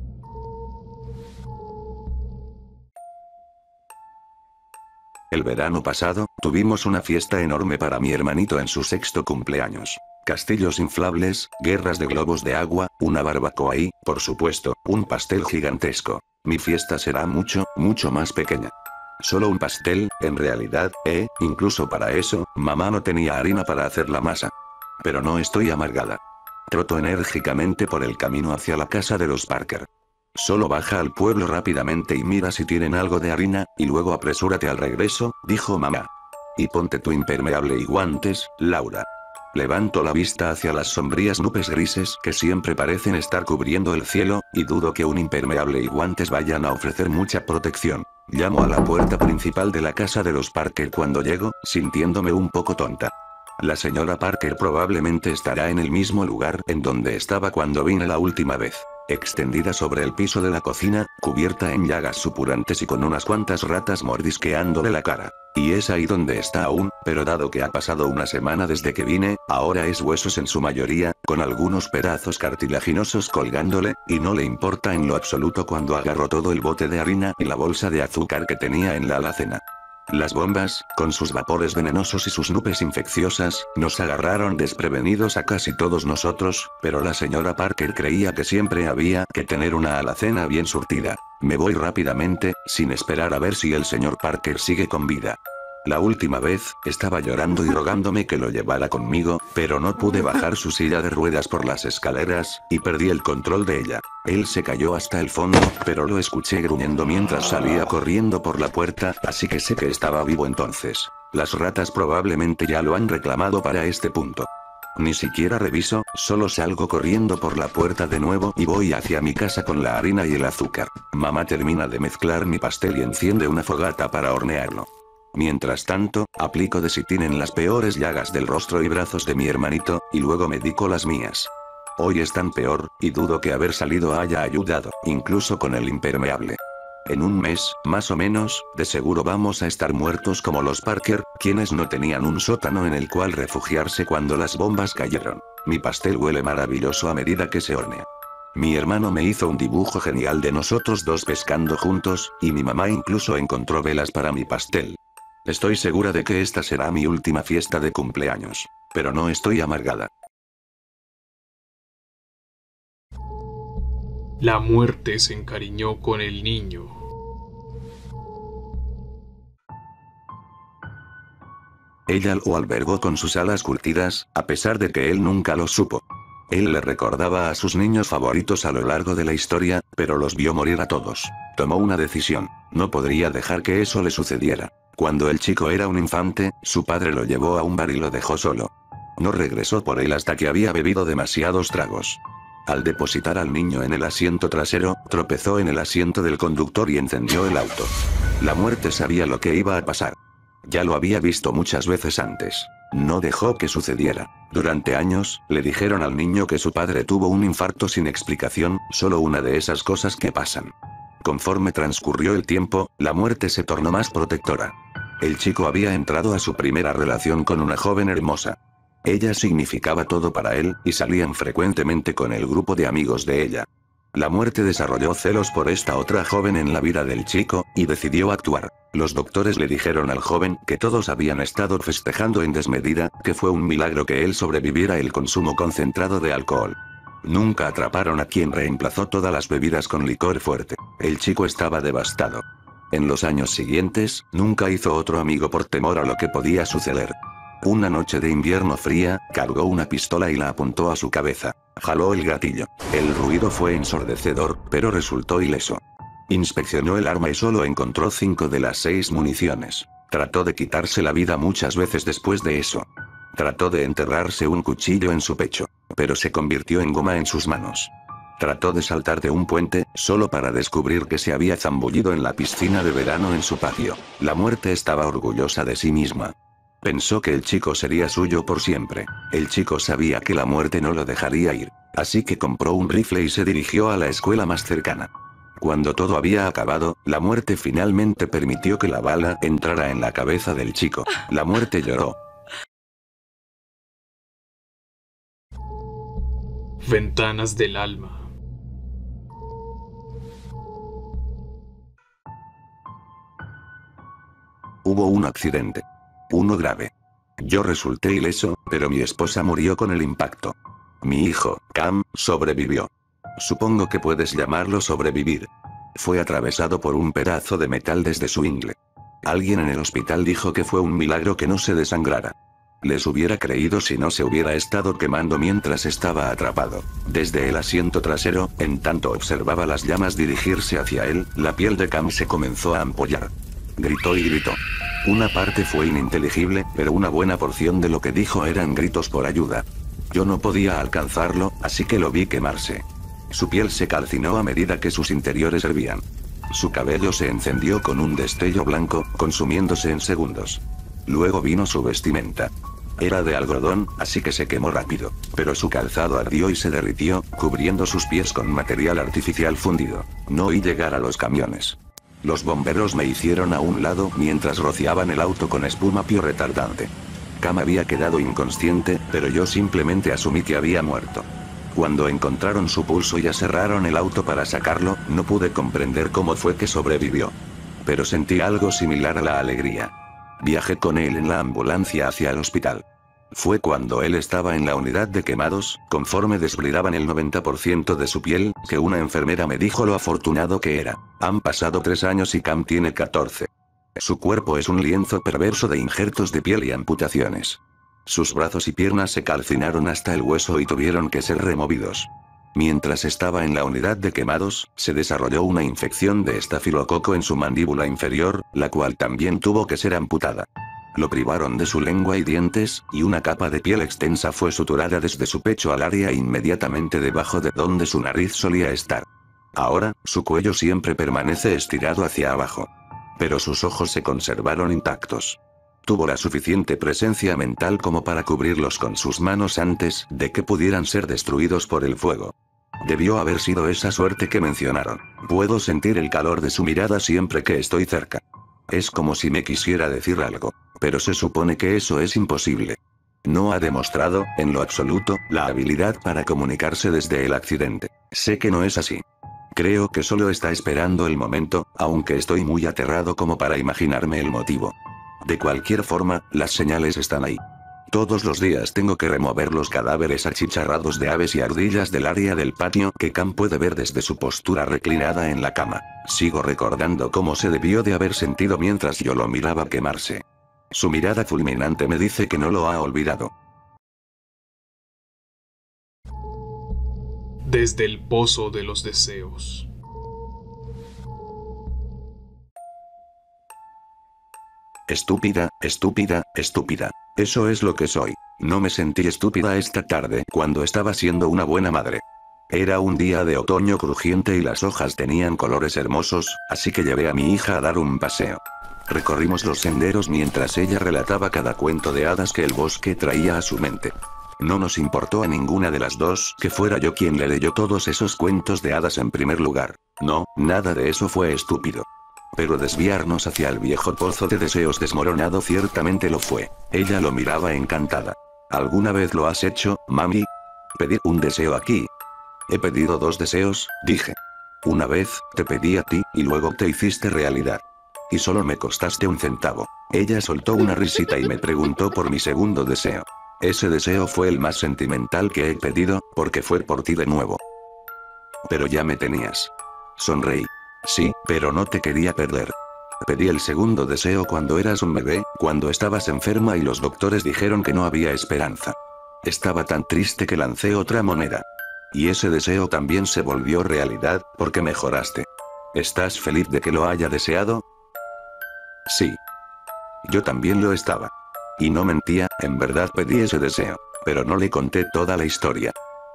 El verano pasado, tuvimos una fiesta enorme para mi hermanito en su sexto cumpleaños. Castillos inflables, guerras de globos de agua, una barbacoa y, por supuesto, un pastel gigantesco. Mi fiesta será mucho, mucho más pequeña. Solo un pastel, en realidad, eh, incluso para eso, mamá no tenía harina para hacer la masa. Pero no estoy amargada. Troto enérgicamente por el camino hacia la casa de los Parker. Solo baja al pueblo rápidamente y mira si tienen algo de harina, y luego apresúrate al regreso, dijo mamá. Y ponte tu impermeable y guantes, Laura. Levanto la vista hacia las sombrías nubes grises que siempre parecen estar cubriendo el cielo, y dudo que un impermeable y guantes vayan a ofrecer mucha protección. Llamo a la puerta principal de la casa de los Parker cuando llego, sintiéndome un poco tonta. La señora Parker probablemente estará en el mismo lugar en donde estaba cuando vine la última vez. Extendida sobre el piso de la cocina, cubierta en llagas supurantes y con unas cuantas ratas mordisqueándole la cara. Y es ahí donde está aún, pero dado que ha pasado una semana desde que vine, ahora es huesos en su mayoría, con algunos pedazos cartilaginosos colgándole, y no le importa en lo absoluto cuando agarró todo el bote de harina y la bolsa de azúcar que tenía en la alacena. Las bombas, con sus vapores venenosos y sus nubes infecciosas, nos agarraron desprevenidos a casi todos nosotros, pero la señora Parker creía que siempre había que tener una alacena bien surtida. Me voy rápidamente, sin esperar a ver si el señor Parker sigue con vida. La última vez, estaba llorando y rogándome que lo llevara conmigo, pero no pude bajar su silla de ruedas por las escaleras, y perdí el control de ella. Él se cayó hasta el fondo, pero lo escuché gruñendo mientras salía corriendo por la puerta, así que sé que estaba vivo entonces. Las ratas probablemente ya lo han reclamado para este punto. Ni siquiera reviso, solo salgo corriendo por la puerta de nuevo y voy hacia mi casa con la harina y el azúcar. Mamá termina de mezclar mi pastel y enciende una fogata para hornearlo. Mientras tanto, aplico desitin en las peores llagas del rostro y brazos de mi hermanito, y luego medico las mías. Hoy están peor, y dudo que haber salido haya ayudado, incluso con el impermeable. En un mes, más o menos, de seguro vamos a estar muertos como los Parker, quienes no tenían un sótano en el cual refugiarse cuando las bombas cayeron. Mi pastel huele maravilloso a medida que se hornea. Mi hermano me hizo un dibujo genial de nosotros dos pescando juntos, y mi mamá incluso encontró velas para mi pastel. Estoy segura de que esta será mi última fiesta de cumpleaños. Pero no estoy amargada. La muerte se encariñó con el niño. Ella lo albergó con sus alas curtidas, a pesar de que él nunca lo supo. Él le recordaba a sus niños favoritos a lo largo de la historia, pero los vio morir a todos. Tomó una decisión. No podría dejar que eso le sucediera. Cuando el chico era un infante, su padre lo llevó a un bar y lo dejó solo. No regresó por él hasta que había bebido demasiados tragos. Al depositar al niño en el asiento trasero, tropezó en el asiento del conductor y encendió el auto. La muerte sabía lo que iba a pasar. Ya lo había visto muchas veces antes. No dejó que sucediera. Durante años, le dijeron al niño que su padre tuvo un infarto sin explicación, solo una de esas cosas que pasan. Conforme transcurrió el tiempo, la muerte se tornó más protectora. El chico había entrado a su primera relación con una joven hermosa. Ella significaba todo para él, y salían frecuentemente con el grupo de amigos de ella. La muerte desarrolló celos por esta otra joven en la vida del chico, y decidió actuar. Los doctores le dijeron al joven que todos habían estado festejando en desmedida, que fue un milagro que él sobreviviera el consumo concentrado de alcohol. Nunca atraparon a quien reemplazó todas las bebidas con licor fuerte. El chico estaba devastado. En los años siguientes, nunca hizo otro amigo por temor a lo que podía suceder. Una noche de invierno fría, cargó una pistola y la apuntó a su cabeza. Jaló el gatillo. El ruido fue ensordecedor, pero resultó ileso. Inspeccionó el arma y solo encontró cinco de las seis municiones. Trató de quitarse la vida muchas veces después de eso. Trató de enterrarse un cuchillo en su pecho, pero se convirtió en goma en sus manos. Trató de saltar de un puente, solo para descubrir que se había zambullido en la piscina de verano en su patio. La muerte estaba orgullosa de sí misma. Pensó que el chico sería suyo por siempre. El chico sabía que la muerte no lo dejaría ir. Así que compró un rifle y se dirigió a la escuela más cercana. Cuando todo había acabado, la muerte finalmente permitió que la bala entrara en la cabeza del chico. La muerte lloró. Ventanas del alma. Hubo un accidente. Uno grave. Yo resulté ileso, pero mi esposa murió con el impacto. Mi hijo, Cam, sobrevivió. Supongo que puedes llamarlo sobrevivir. Fue atravesado por un pedazo de metal desde su ingle. Alguien en el hospital dijo que fue un milagro que no se desangrara. Les hubiera creído si no se hubiera estado quemando mientras estaba atrapado. Desde el asiento trasero, en tanto observaba las llamas dirigirse hacia él, la piel de Cam se comenzó a ampollar. Gritó y gritó. Una parte fue ininteligible, pero una buena porción de lo que dijo eran gritos por ayuda. Yo no podía alcanzarlo, así que lo vi quemarse. Su piel se calcinó a medida que sus interiores hervían. Su cabello se encendió con un destello blanco, consumiéndose en segundos. Luego vino su vestimenta. Era de algodón, así que se quemó rápido, pero su calzado ardió y se derritió, cubriendo sus pies con material artificial fundido. No oí llegar a los camiones. Los bomberos me hicieron a un lado mientras rociaban el auto con espuma pio retardante. Cam había quedado inconsciente, pero yo simplemente asumí que había muerto. Cuando encontraron su pulso y aserraron el auto para sacarlo, no pude comprender cómo fue que sobrevivió. Pero sentí algo similar a la alegría. Viajé con él en la ambulancia hacia el hospital. Fue cuando él estaba en la unidad de quemados, conforme desbridaban el noventa por ciento de su piel, que una enfermera me dijo lo afortunado que era. Han pasado tres años y Cam tiene catorce. Su cuerpo es un lienzo perverso de injertos de piel y amputaciones. Sus brazos y piernas se calcinaron hasta el hueso y tuvieron que ser removidos. Mientras estaba en la unidad de quemados, se desarrolló una infección de estafilococo en su mandíbula inferior, la cual también tuvo que ser amputada. Lo privaron de su lengua y dientes, y una capa de piel extensa fue suturada desde su pecho al área inmediatamente debajo de donde su nariz solía estar. Ahora, su cuello siempre permanece estirado hacia abajo. Pero sus ojos se conservaron intactos. Tuvo la suficiente presencia mental como para cubrirlos con sus manos antes de que pudieran ser destruidos por el fuego. Debió haber sido esa suerte que mencionaron. Puedo sentir el calor de su mirada siempre que estoy cerca. Es como si me quisiera decir algo, pero se supone que eso es imposible. No ha demostrado, en lo absoluto, la habilidad para comunicarse desde el accidente. Sé que no es así. Creo que solo está esperando el momento, aunque estoy muy aterrado como para imaginarme el motivo. De cualquier forma, las señales están ahí. Todos los días tengo que remover los cadáveres achicharrados de aves y ardillas del área del patio que Cam puede ver desde su postura reclinada en la cama. Sigo recordando cómo se debió de haber sentido mientras yo lo miraba quemarse. Su mirada fulminante me dice que no lo ha olvidado. Desde el pozo de los deseos. Estúpida, estúpida, estúpida. Eso es lo que soy. No me sentí estúpida esta tarde cuando estaba siendo una buena madre. Era un día de otoño crujiente y las hojas tenían colores hermosos, así que llevé a mi hija a dar un paseo. Recorrimos los senderos mientras ella relataba cada cuento de hadas que el bosque traía a su mente. No nos importó a ninguna de las dos que fuera yo quien le leyó todos esos cuentos de hadas en primer lugar. No, nada de eso fue estúpido. Pero desviarnos hacia el viejo pozo de deseos desmoronado ciertamente lo fue. Ella lo miraba encantada. ¿Alguna vez lo has hecho, mami? Pedir un deseo aquí. He pedido dos deseos, dije. Una vez, te pedí a ti, y luego te hiciste realidad. Y solo me costaste un centavo. Ella soltó una risita y me preguntó por mi segundo deseo. Ese deseo fue el más sentimental que he pedido, porque fue por ti de nuevo. Pero ya me tenías. Sonreí. Sí, pero no te quería perder. Pedí el segundo deseo cuando eras un bebé, cuando estabas enferma y los doctores dijeron que no había esperanza. Estaba tan triste que lancé otra moneda. Y ese deseo también se volvió realidad, porque mejoraste. ¿Estás feliz de que lo haya deseado? Sí. Yo también lo estaba. Y no mentía, en verdad pedí ese deseo. Pero no le conté toda la historia.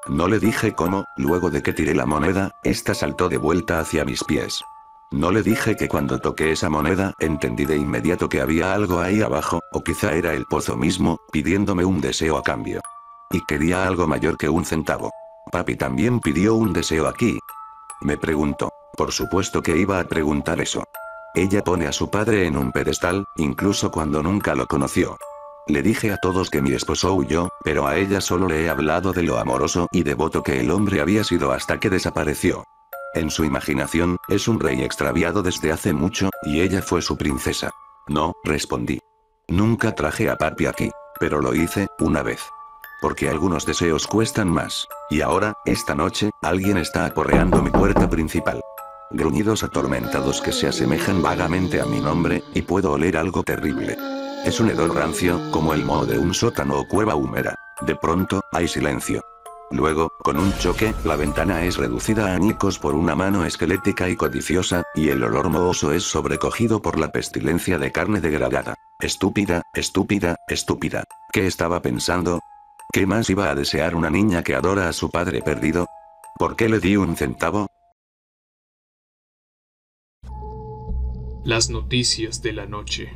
No le dije cómo, luego de que tiré la moneda, esta saltó de vuelta hacia mis pies. No le dije que cuando toqué esa moneda, entendí de inmediato que había algo ahí abajo, o quizá era el pozo mismo, pidiéndome un deseo a cambio. Y quería algo mayor que un centavo. Papi también pidió un deseo aquí. Me preguntó. Por supuesto que iba a preguntar eso. Ella pone a su padre en un pedestal, incluso cuando nunca lo conoció. Le dije a todos que mi esposo huyó, pero a ella solo le he hablado de lo amoroso y devoto que el hombre había sido hasta que desapareció. En su imaginación, es un rey extraviado desde hace mucho, y ella fue su princesa. No, respondí. Nunca traje a papi aquí. Pero lo hice, una vez. Porque algunos deseos cuestan más. Y ahora, esta noche, alguien está aporreando mi puerta principal. Gruñidos atormentados que se asemejan vagamente a mi nombre, y puedo oler algo terrible. Es un hedor rancio, como el moho de un sótano o cueva húmeda. De pronto, hay silencio. Luego, con un choque, la ventana es reducida a añicos por una mano esquelética y codiciosa, y el olor mohoso es sobrecogido por la pestilencia de carne degradada. Estúpida, estúpida, estúpida. ¿Qué estaba pensando? ¿Qué más iba a desear una niña que adora a su padre perdido? ¿Por qué le di un centavo? Las noticias de la noche.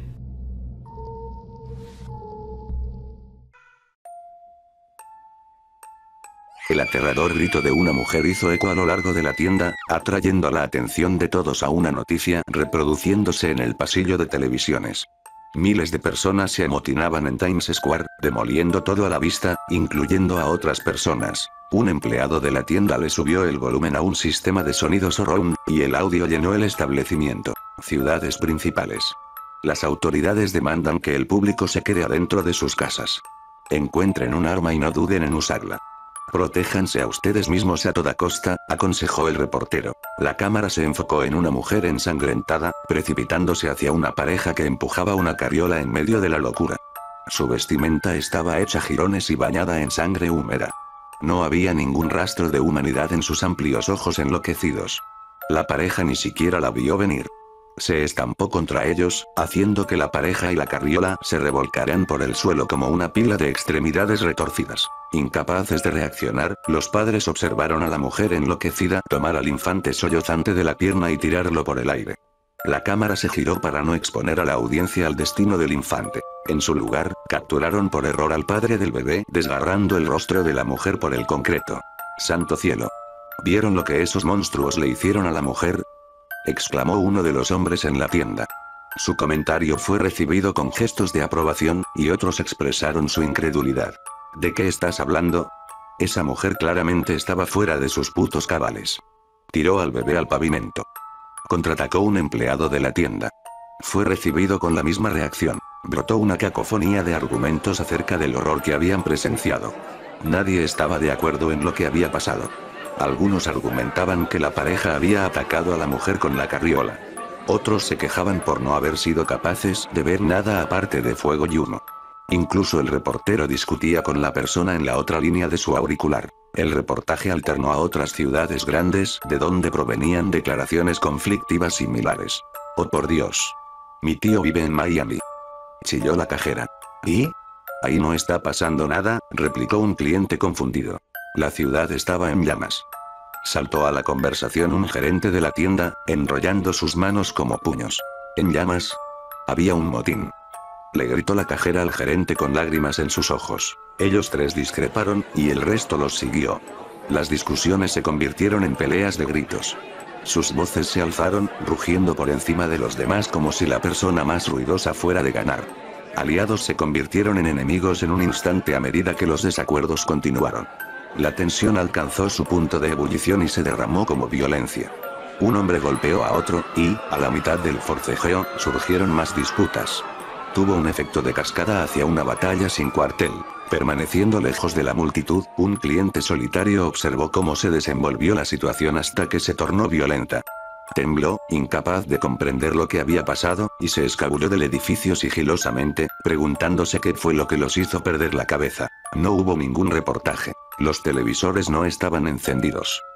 El aterrador grito de una mujer hizo eco a lo largo de la tienda, atrayendo la atención de todos a una noticia reproduciéndose en el pasillo de televisiones. Miles de personas se amotinaban en Times Square, demoliendo todo a la vista, incluyendo a otras personas. Un empleado de la tienda le subió el volumen a un sistema de sonido surround, y el audio llenó el establecimiento. Ciudades principales. Las autoridades demandan que el público se quede adentro de sus casas. Encuentren un arma y no duden en usarla. Protéjanse a ustedes mismos a toda costa, aconsejó el reportero. La cámara se enfocó en una mujer ensangrentada, precipitándose hacia una pareja que empujaba una carriola en medio de la locura. Su vestimenta estaba hecha jirones y bañada en sangre húmeda. No había ningún rastro de humanidad en sus amplios ojos enloquecidos. La pareja ni siquiera la vio venir. Se estampó contra ellos, haciendo que la pareja y la carriola se revolcaran por el suelo como una pila de extremidades retorcidas. Incapaces de reaccionar, los padres observaron a la mujer enloquecida tomar al infante sollozante de la pierna y tirarlo por el aire. La cámara se giró para no exponer a la audiencia al destino del infante. En su lugar, capturaron por error al padre del bebé, desgarrando el rostro de la mujer por el concreto. ¡Santo cielo! ¿Vieron lo que esos monstruos le hicieron a la mujer?, exclamó uno de los hombres en la tienda. Su comentario fue recibido con gestos de aprobación, y otros expresaron su incredulidad. ¿De qué estás hablando? Esa mujer claramente estaba fuera de sus putos cabales. Tiró al bebé al pavimento. Contraatacó un empleado de la tienda. Fue recibido con la misma reacción. Brotó una cacofonía de argumentos acerca del horror que habían presenciado. Nadie estaba de acuerdo en lo que había pasado. Algunos argumentaban que la pareja había atacado a la mujer con la carriola. Otros se quejaban por no haber sido capaces de ver nada aparte de fuego y humo. Incluso el reportero discutía con la persona en la otra línea de su auricular. El reportaje alternó a otras ciudades grandes de donde provenían declaraciones conflictivas similares. Oh por Dios. Mi tío vive en Miami. Chilló la cajera. ¿Y? Ahí no está pasando nada, replicó un cliente confundido. La ciudad estaba en llamas. Saltó a la conversación un gerente de la tienda, enrollando sus manos como puños. ¿En llamas? Había un motín. Le gritó la cajera al gerente con lágrimas en sus ojos. Ellos tres discreparon, y el resto los siguió. Las discusiones se convirtieron en peleas de gritos. Sus voces se alzaron, rugiendo por encima de los demás como si la persona más ruidosa fuera de ganar. Aliados se convirtieron en enemigos en un instante a medida que los desacuerdos continuaron. La tensión alcanzó su punto de ebullición y se derramó como violencia. Un hombre golpeó a otro, y, a la mitad del forcejeo, surgieron más disputas. Tuvo un efecto de cascada hacia una batalla sin cuartel. Permaneciendo lejos de la multitud, un cliente solitario observó cómo se desenvolvió la situación hasta que se tornó violenta. Tembló, incapaz de comprender lo que había pasado, y se escabulló del edificio sigilosamente, preguntándose qué fue lo que los hizo perder la cabeza. No hubo ningún reportaje. Los televisores no estaban encendidos.